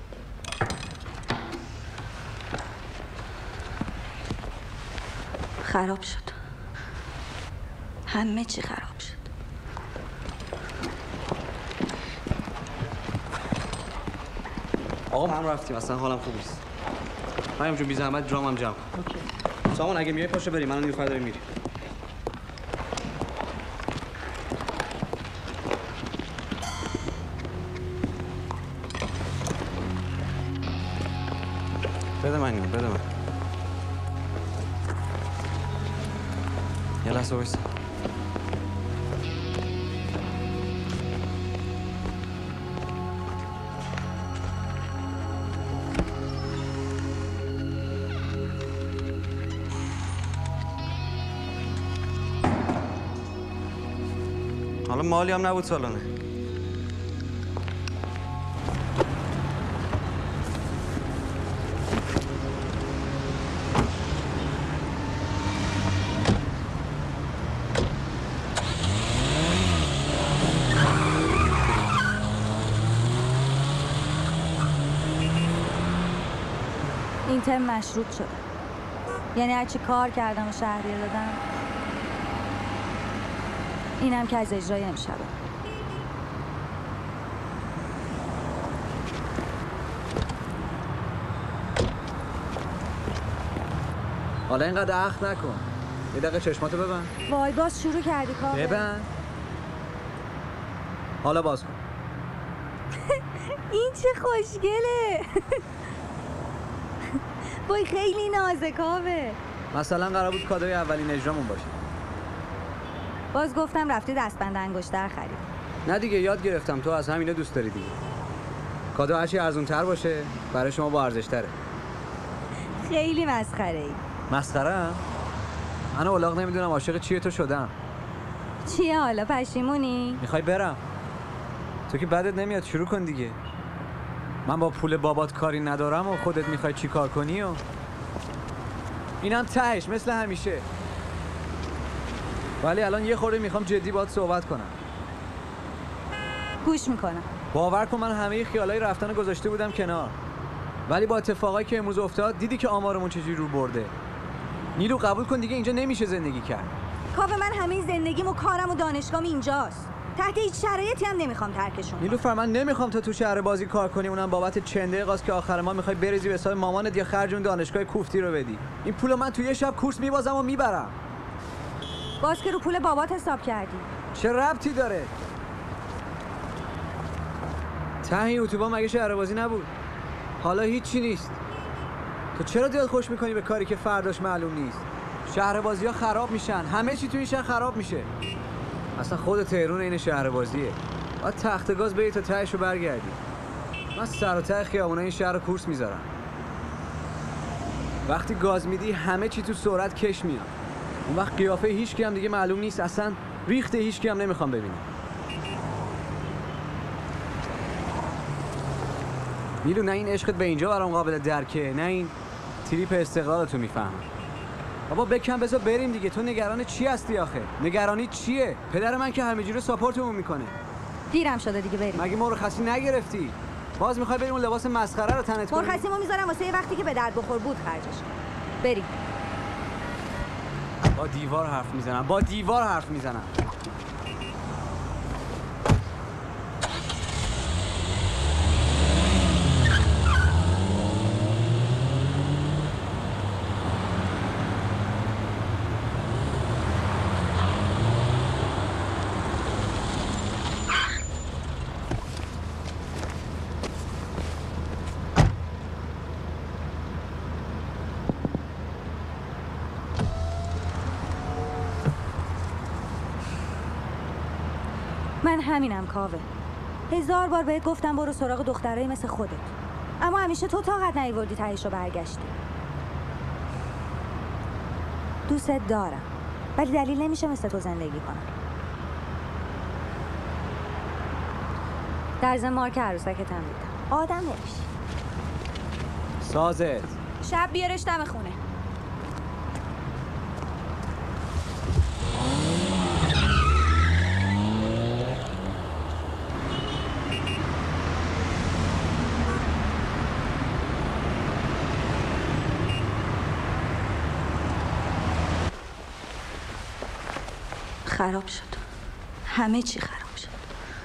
خراب شد. همه چی خراب شد. آقا هم رفتیم اصلا حالم خوب نیست. مریم جون بی زحمت درامم جمع کن. اوکی. سامان اگه میای پاشو بریم، من و نیلوفر داریم میریم. بده من اینو، بده من. یه لحظه بایستا. حالا مالی هم نبود سالانه. این ترم مشروط شده. یعنی هرچی کار کردم و شهریه دادم اینم که از اجرای امشبه. حالا اینقدر اخت نکن. یه دقیقه چشماتو ببند. وای باز شروع کردی کار. ببند. حالا باز کن. این چه خوشگله. وای خیلی نازکاوه. مثلا قرار بود کادوی اولین اجرامون باشه. باز گفتم رفتی دستبند انگشتر خرید. نه دیگه یاد گرفتم تو از همینا دوست داری دیگه. کادو هرچی ارزون‌تر باشه برای شما با ارزش‌تره. خیلی مسخره ای. مسخره؟ من اولاغ نمیدونم عاشق چیه تو شدم. چیه حالا پشیمونی؟ میخوای برم؟ تو که بدت نمیاد شروع کن دیگه. من با پول بابات کاری ندارم و خودت میخوای چی کار کنی و اینم تهش مثل همیشه. ولی الان یه خورده میخوام جدی باهات صحبت کنم. گوش میکنم. باور کن من همه خیالای رفتن گذاشته بودم کنار. ولی با اتفاقایی که امروز افتاد دیدی که آمارمون چجوری رو برده. نیلو قبول کن دیگه اینجا نمیشه زندگی کرد. کاوه من همه زندگیم و کارم و دانشگاهم اینجاست. تحت هیچ شرایطی هم نمیخوام ترکشون. نیلوفر من نمیخوام تو تو شهر بازی کار کنی، اونم بابت چند دقیقه که آخر ما میخوای بریزی به حساب مامانت یا خرج اون دانشگاه کوفتی رو بدی. این پولو من تو یه شب کورس میبازم و میبرم. باز که رو پول بابات حساب کردی. چه ربطی داره؟ ته یوتیوب مگه شهر بازی نبود؟ حالا هیچی نیست. تو چرا دلت خوش میکنی به کاری که فرداش معلوم نیست؟ شهر بازی ها خراب میشن، همه چی تو این شهر خراب میشه. اصلا خود تهران این شهر بازیه. باید تخت گاز بری تا تهش رو برگردی. من سر و ته خیابونه این شهر رو کورس میذارم. وقتی گاز میدی همه چی تو سرعت کش میاد. اون وقت قیافه هیچ کی هم دیگه معلوم نیست، اصلا ریخت هیچ کی هم نمیخوام ببینم. میلو نه این عشقت به اینجا برام قابل درکه، نه این تریپ استقلالتو میفهمم. بابا بکن بذار بریم دیگه. تو نگران چی هستی آخه؟ نگرانی چیه؟ پدر من که همه جوره ساپورتمون میکنه. دیرم شده دیگه بریم. مگه مرخصی نگرفتی؟ باز میخوای بریم اون لباس مسخره رو تنت کنی؟ مرخصیمو میذارم واسه یه وقتی که به درد بخور بود خرجش. بریم. با دیوار حرف میزنم. با دیوار حرف میزنم. من همینم کاوه. هزار بار بهت گفتم برو سراغ دخترایی مثل خودت، اما همیشه تو طاقت نیاوردی تهش رو برگشتی. دوستت دارم ولی دلیل نمیشه مثل تو زندگی کنم. در ضمن مارک عروسکتم دیدم. آدم نمیشی. سازت شب بیارش دم خونه. خراب شد. همه چی خراب شد.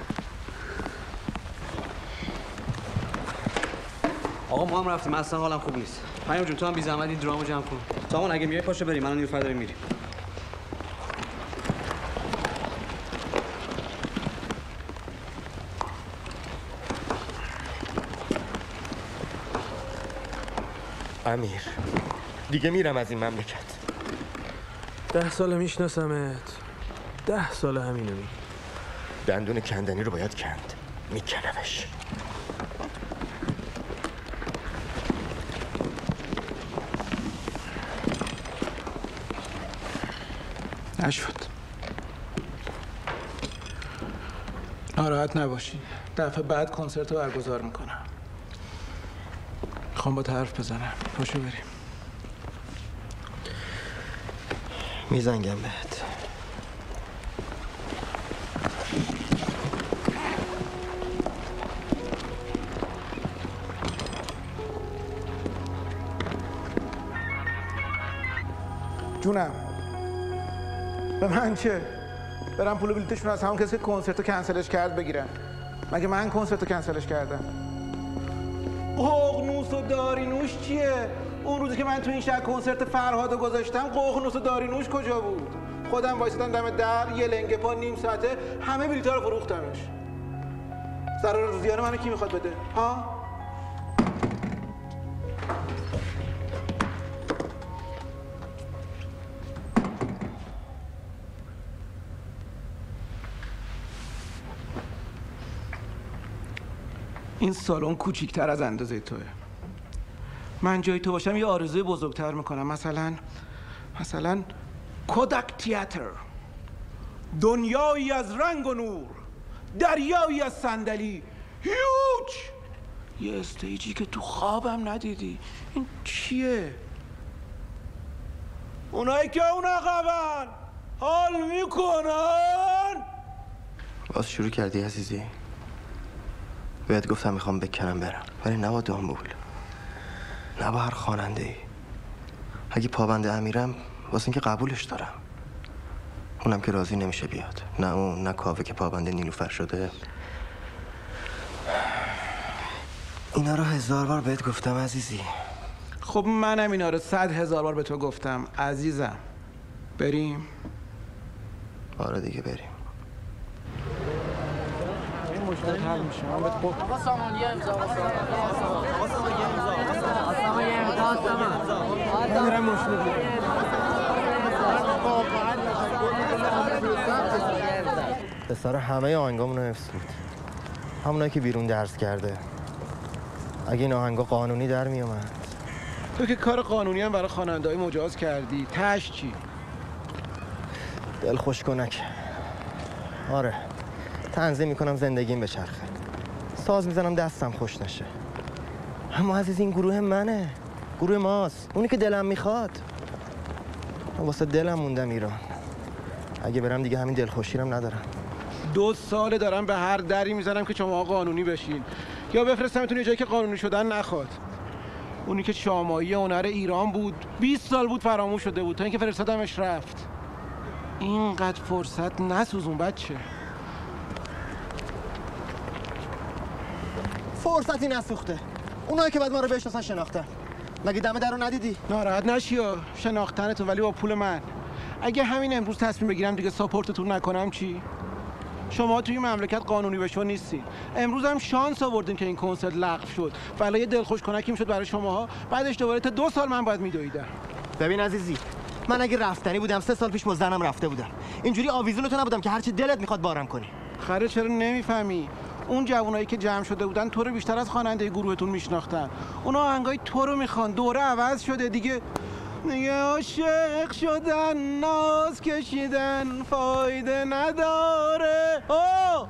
آقا ما هم رفتیم، اصلا حالم خوب نیست. پیام جون تو هم بی زحمت این درامو جمع کن. سامان اگه میای پاشو بریم، من و نیلوفر داریم میریم. امیر دیگه میرم از این مملکت. ده ساله میشناسمت. ده ساله همینو میگی. دندون کندنی رو باید کند. میکنمش. نشد. ناراحت نباشی. دفعه بعد کنسرت رو برگزار میکنم. میخوام با حرف بزنم. پاشو بریم. میزنگم بهت. جونم به من چه؟ برم پول بلیتشون از همون کسی که کنسرت رو کنسلش کرد بگیرم. مگه من کنسرت رو کنسلش کردم؟ ققنوس و دارینوش چیه؟ اون روزی که من تو این شهر کنسرت فرهاد رو گذاشتم ققنوس و دارینوش کجا بود؟ خودم وایسادم دم در یه لنگه پا نیم ساعته همه بلیطا رو فروختمش. ضرر روزیانه منو کی میخواد بده؟ ها؟ این سالن کوچیک‌تر از اندازه توه. من جای تو باشم یه آرزوی بزرگتر میکنم. مثلا مثلا کودک تئاتر، دنیایی از رنگ و نور، دریایی از صندلی، هیوج، یه استیجی که تو خوابم ندیدی. این چیه؟ اونایی که اون عقبن حال میکنن. باز شروع کردی عزیزی؟ بهت گفتم میخوام بکنم برم، ولی نه با دامبول، نه با هر خواننده ای. اگه پابند امیرم واسه اینکه قبولش دارم، اونم که راضی نمیشه بیاد. نه اون نه کاوه که پابند نیلوفر شده. اینا رو هزار بار بهت گفتم عزیزی. خب منم اینا رو صد هزار بار به تو گفتم عزیزم. بریم؟ آره دیگه بریم. مشکل حل میشه. من بهت گفتم. آقا سامان یه امضا. آقا سامان یه امضا. آقا سامان یه امضا. من میرم مشکل. پسر همه آهنگامون رو حفظ بود. همونایی که بیرون درس کرده. اگه این آهنگا قانونی در می اومد. تو که کار قانونی هم برای خواننده‌های مجاز کردی، تش چی؟ دل خوش کنک. آره. تنظیم میکنم زندگیم بچرخه. ساز میزنم دستم خوش نشه. اما عزیز این گروه منه. گروه ماست. اونی که دلم میخواد. من واسه دلم موندم ایران. اگه برم دیگه همین دلخوشیرم ندارم. دو ساله دارم به هر دری میزنم که شما قانونی بشین یا بفرستمتون یه جایی که قانونی شدن نخواد. اونی که شامایی هنر ایران بود بیست سال بود فراموش شده بود تا اینکه فرستادمش رفت. اینقدر فرصت نسوزون بچه. فرصتی نسوخته. اونایی که بعد ما رو بشناسن شناختن. مگه دم در رو ندیدی؟ ناراحت نشیا. شناختنتون ولی با پول من. اگه همین امروز تصمیم بگیرم دیگه ساپورتتون نکنم چی؟ شما توی مملکت قانونی بشو نیستین. امروز هم شانس آوردین که این کنسرت لغو شد. ولی یه دلخوش کنکی میشد برای شماها. بعدش دوباره تا دو سال من باید میدویدم. ببین عزیزی، من اگه رفتنی بودم سه سال پیش با زنم رفته بودم. اینجوری آویزون تو نبودم که هرچی دلت میخواد بارم کنی. خره چرا نمیفهمی؟ اون جوانایی که جمع شده بودن تو رو بیشتر از خواننده گروهتون میشناختن. اونا آهنگای تو رو میخوان. دوره عوض شده دیگه. دیگه عاشق شدن ناز کشیدن فایده نداره. اوه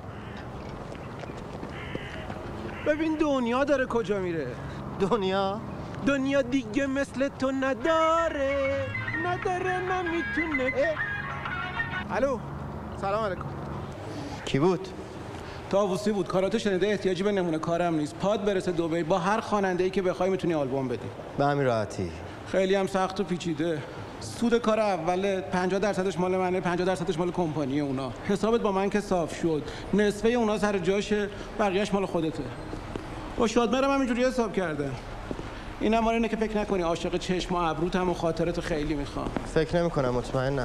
ببین دنیا داره کجا میره. دنیا؟ دنیا دیگه مثل تو نداره نداره نمیتونه. الو سلام علیکم. کی بود؟ طاووسی بود. کاراتو شنیده احتیاجی به نمونه کارم نیست. پاد برسه دبی با هر خواننده‌ای که بخوای میتونی آلبوم بدی. به همین راحتی. خیلی هم سخت و پیچیده. سود کار اول پنجاه درصدش مال منه، پنجاه درصدش مال کمپانی اونا. حسابت با من که صاف شد. نصفه اونا سر جاشه، بقیه‌اش مال خودته. با شادمرم هم اینجوری حساب کرده. اینم مال اینه که فکر نکنی عاشق چشم و ابروتم و خاطرت خیلی میخوام. فکر نمی‌کنم، مطمئنم.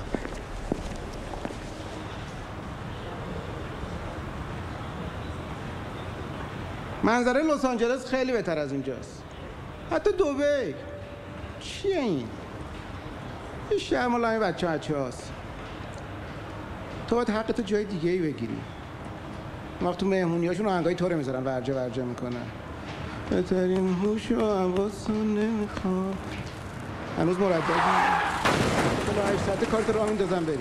منظره لس آنجلس خیلی بهتر از اینجاست. حتی دبی. چیه این؟ این شهر مال همین بچه بچه هاست. تو باید حقتو جای دیگه ای بگیری. وقت تو مهمونی هاشون آهنگای تو رو میذارن ورجه ورجه میکنن. بهترین هوش و حواسو نمیخواد. هنوز مردد چلو هشت ساعته کارت رو میندازم بری.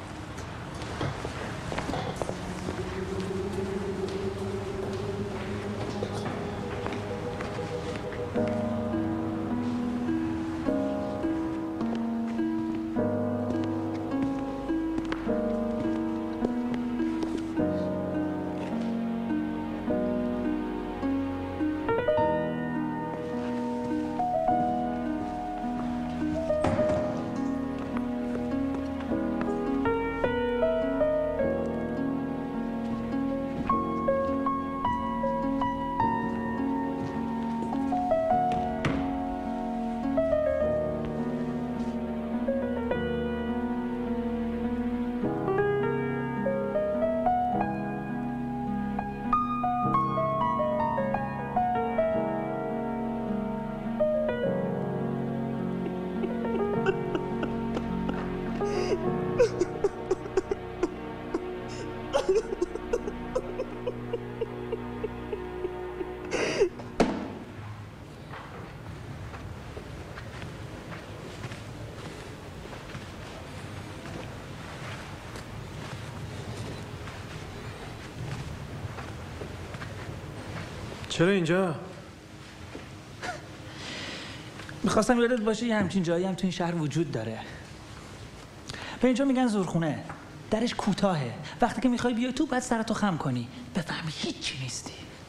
چرا اینجا؟ میخواستم یادت باشه یه همچین جایی هم تو این شهر وجود داره. به اینجا میگن زورخونه. درش کوتاهه. وقتی که میخوای بیای تو باید سرتو خم کنی. بفهمی هیچی نیستی.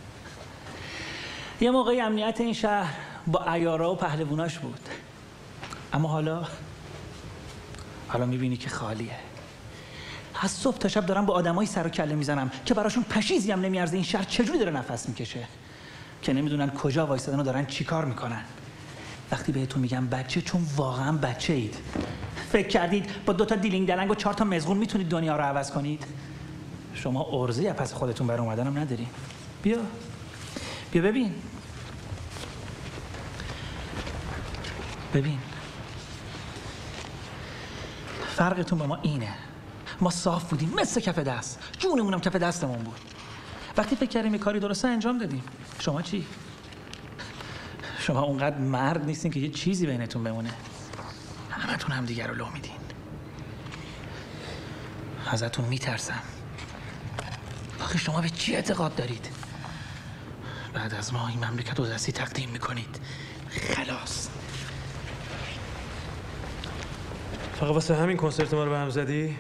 یه موقعی امنیت این شهر با عیارا و پهلووناش بود. اما حالا حالا میبینی که خالیه. از صبح تا شب دارم با آدمایی سر و کله میزنم که براشون پشیزی هم نمیارزه این شهر چجوری داره نفس میکشه، که نمیدونن کجا وایسادن و دارن چیکار میکنن. وقتی بهتون میگم بچه، چون واقعا بچه اید. فکر کردید با دو تا دیلینگ دلنگ و چهار تا مزغون میتونید دنیا رو عوض کنید؟ شما ارزی از پس خودتون بر اومدن هم ندارین. بیا بیا ببین ببین فرقتون با ما اینه. ما صاف بودیم مثل کف دست، جونمونم کف دستمون بود. وقتی فکر کردیم یه کاری درسته انجام دادیم. شما چی؟ شما اونقدر مرد نیستین که یه چیزی بینتون بمونه. همتون هم دیگر رو لو میدین. ازتون میترسم. آخه شما به چی اعتقاد دارید؟ بعد از ما این مملکت رو دستی تقدیم میکنید. خلاص. فقط واسه همین کنسرت ما رو به هم زدی؟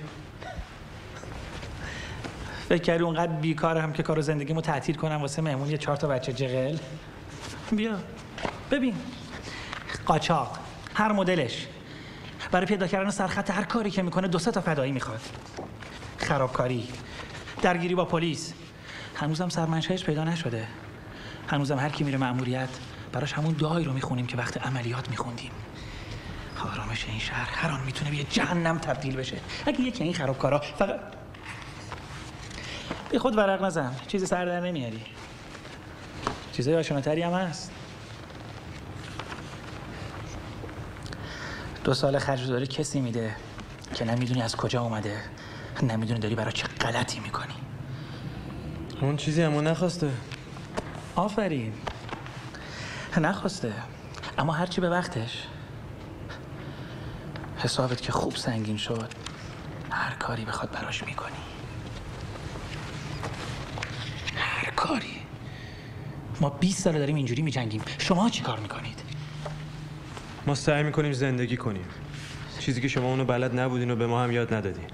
فکر کردی اونقدر بیکارم که کار زندگیمو تعطیل کنم واسه مهمون یه چهار تا بچه جغل؟ بیا ببین، قاچاق هر مدلش برای پیدا کردن سرخط هر کاری که میکنه دو سه تا فدایی میخواد. خرابکاری، درگیری با پلیس، هنوزم سرمنشأش پیدا نشده. هنوزم هر کی میره مأموریت براش همون دعایی رو میخونیم که وقت عملیات میخوندیم. آرامش این شهر هر آن میتونه به یه جهنم تبدیل بشه اگه یکی این خرابکارا فقط بی خود ورق نزن. چیزی سر در نمیاری. چیزای آشناتری هم هست. دو سال خرج داری کسی میده که نمیدونی از کجا اومده، نمیدونی داری برای چه غلطی میکنی. اون چیزی همون نخواسته. آفرین، نخواسته، اما هرچی به وقتش. حسابت که خوب سنگین شد هر کاری بخواد براش میکنی. هر کاری. ما بیست سال داریم اینجوری میجنگیم. شما چی کار میکنید؟ ما سعی میکنیم زندگی کنیم. چیزی که شما اونو بلد نبودین و به ما هم یاد ندادین.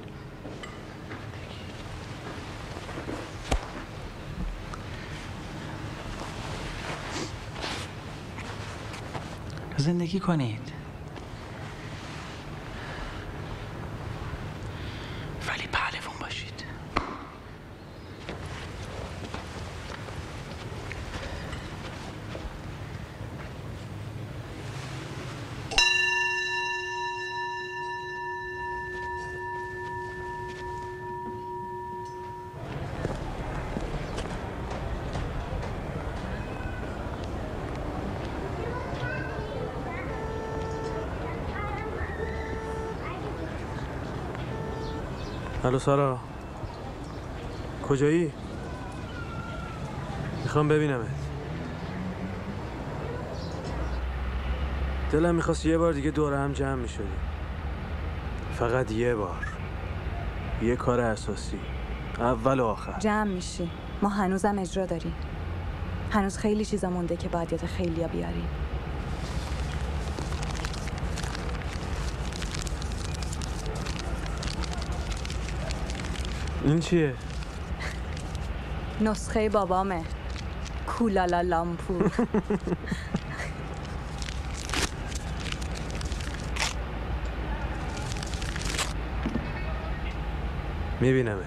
زندگی کنید. ولی پهلوان باشید. الو سارا، کجایی؟ میخوام ببینمت. دلم میخواست یه بار دیگه دور هم جمع میشدیم. فقط یه بار. یه کار اساسی. اول و آخر. جمع میشی. ما هنوزم اجرا داریم. هنوز خیلی چیزا مونده که باید یاد خیلیا بیاریم. این چیه؟ نسخه بابامه. کولالا لامپور. میبینمت.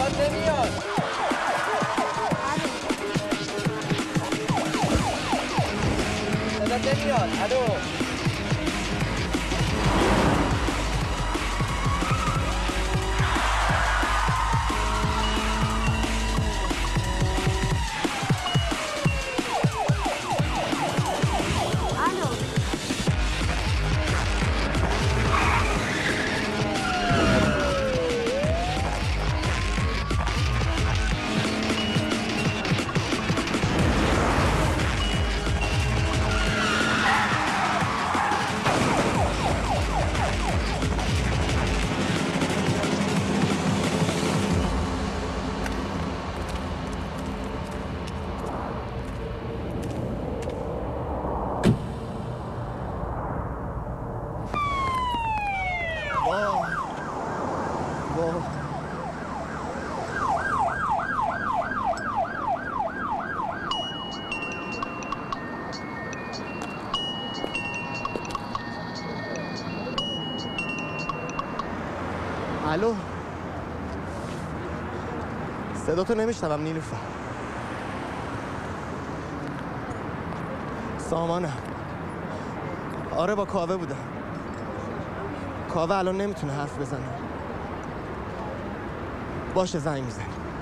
صدات نمیاد. صدات نمیاد. الو. الو صداتو نمیشنوم نیلوفر. سامانم. آره با کاوه بودم. کاوه الان نمیتونه حرف بزنه. باشه زنگ میزنی.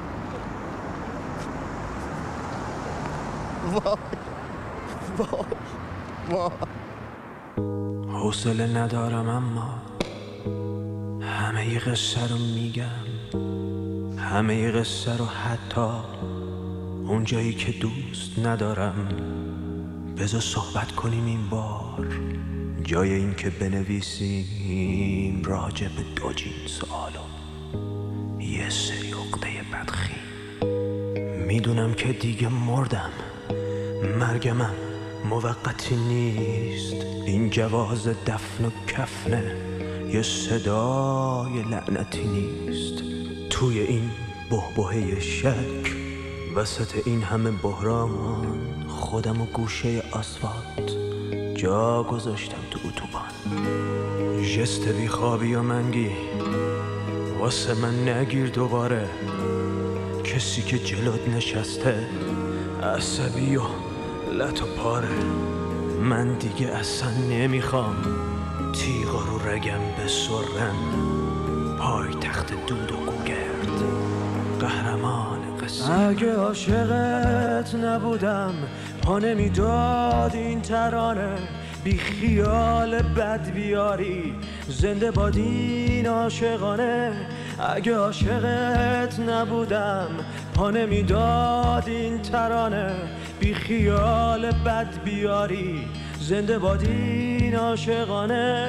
وای وای وای حوصله ندارم اما همه ی قصه رو میگم، همه ی قصه رو حتی اون جایی که دوست ندارم. بذار صحبت کنیم این بار، جای این که بنویسیم راجع به دو جنس عالم یه سری عقده بدخیم. میدونم که دیگه مردم، مرگمم موقتی نیست. این جواز دفن و کفنه یه صدای لعنتی نیست. توی این بحبوحه شک وسط این همه بحران خودم و گوشه آسفالت جا گذاشتم تو اتوبان. جست بیخوابی و منگی واسه من نگیر دوباره. کسی که جلوت نشسته عصبی و لط و پاره. من دیگه اصلا نمیخوام تیغا رو رگم بسرم. پای تخت دود و گوگرد قهرمان قصه. اگه عاشقت نبودم پا نمیداد این ترانه. بی خیال بد بیاری زنده باد این عاشقانه. اگه عاشقت نبودم پا نمیداد این ترانه. بی خیال بد بیاری زنده باد این عاشقانه.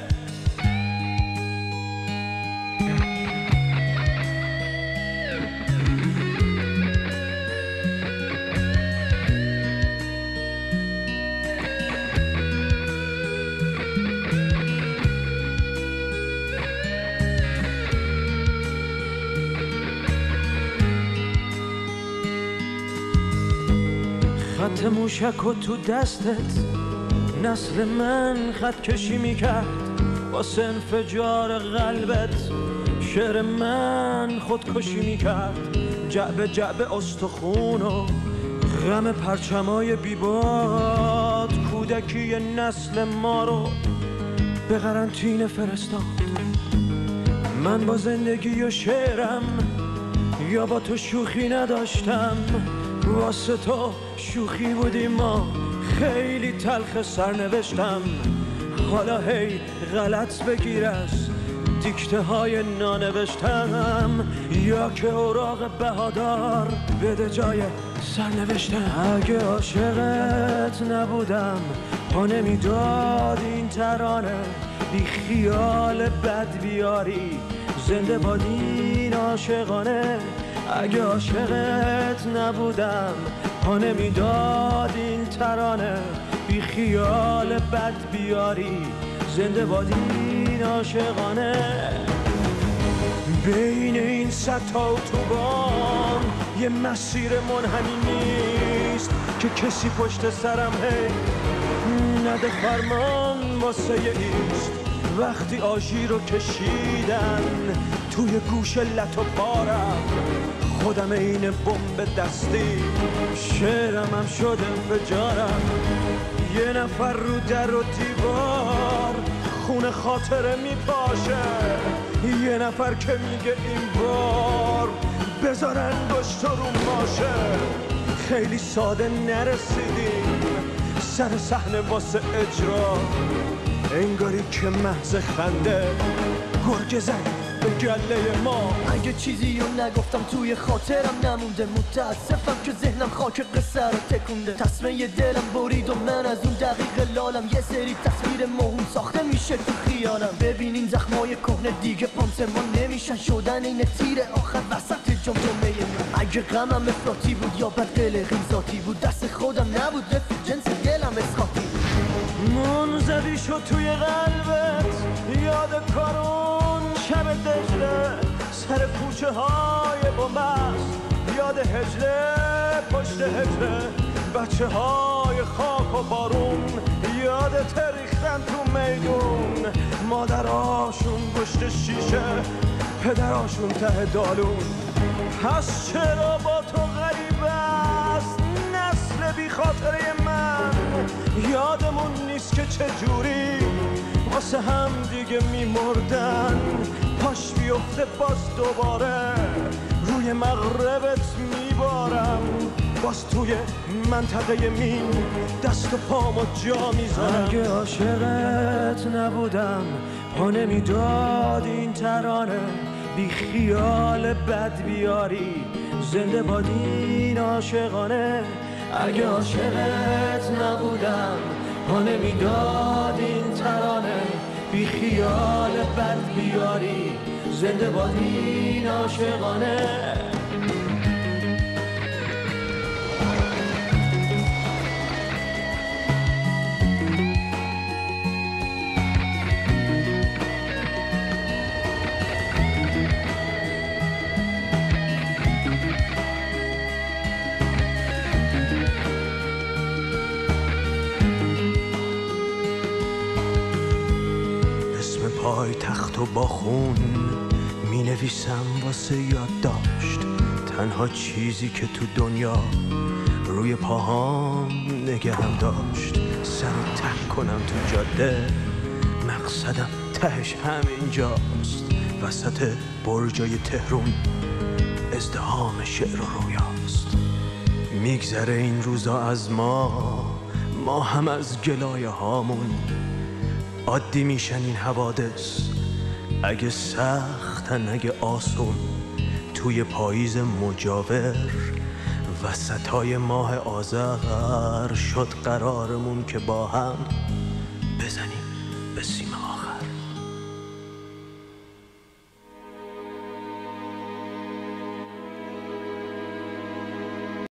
خط موشک و تو دستت نسل من خط کشی میکرد. واسه انفجار قلبت شعر من خودکشی میکرد. جعبه جعبه استخون و غم پرچمای بیباد کودکی نسل ما رو به قرنطینه فرستاد. من با زندگی و شعرم یا با تو شوخی نداشتم. واسه تو شوخی بودیم ما خیلی تلخ سرنوشتم. حالا هی غلط بگیر از دیکته های نانوشتم یا که اوراق بهادار بده جای سرنوشتم. اگه عاشقت نبودم پا نمیداد این ترانه. بی خیال بد بیاری زنده باد این عاشقانه. اگه عاشقت نبودم پا نمیداد این ترانه. بی خیال بد بیاری زنده باد این عاشقانه. بین این صد تا اتوبان یه مسیر منحنی نیست که کسی پشت سرم هی نده فرمان واسه ایست. وقتی آژیر رو کشیدن توی گوش لط و پارم خودم این بمب دستی، شعرم هم شده انفجارم. یه نفر رو در و دیوار خون خاطره میپاشه، یه نفر که میگه این بار بذارن دشت رو ماشه. خیلی ساده نرسیدیم سر صحنه واسه اجرا، انگاری که محض خنده گرگ زد به گله ما. اگه چیزی رو نگفتم توی خاطرم نمونده، متاسفم که ذهنم خاک قصه رو تکونده. تصمه دلم برید و من از اون دقیقه لالم، یه سری تصویر موهوم ساخته میشه تو خیالم. ببینین زخمای کهنه دیگه پانسمان نمیشن، شدن این تیر آخر وسط جمجمه من. اگه غمم افراطی بود یا بدقلقی ذاتی بود، دست خودم نبود، رفت جنس دلم اسخاطی. منزوی شد توی قلبت یاد کارون شب دجله، سر کوچه های بومبست یاد هجله، پشت هجله بچه های خاک و بارون یاد تریختن تو میدون. مادراشون گشت شیشه، پدراشون ته دالون. پس چرا با تو غریب است نسل بی خاطره من؟ یادمون نیست که چجوری واسه هم دیگه میمردن. پاش بیفته باز دوباره روی مغربت میبارم، باز توی منطقه مین دست و پامو جا میذارم. اگه عاشقت نبودم پا نمیداد این ترانه، بی خیال بد بیاری زنده باد این عاشقانه. اگه عاشقت نبودم پا نمیداد این ترانه، بی خیال بد بیاری زنده باد این عاشقانه. پای تخت و با خون می نویسم واسه یادداشت، تنها چیزی که تو دنیا روی پاهام نگهم داشت. سر تک کنم تو جاده، مقصدم تهش همینجاست، وسط برجای تهرون ازدحام شعر و رویاست. میگذره این روزا از ما، ما هم از گلایه هامون. عادی میشن این حوادث، اگه سختن اگه آسون. توی پاییز مجاور وسطای ماه آذر شد قرارمون که با هم بزنیم به سیم آخر.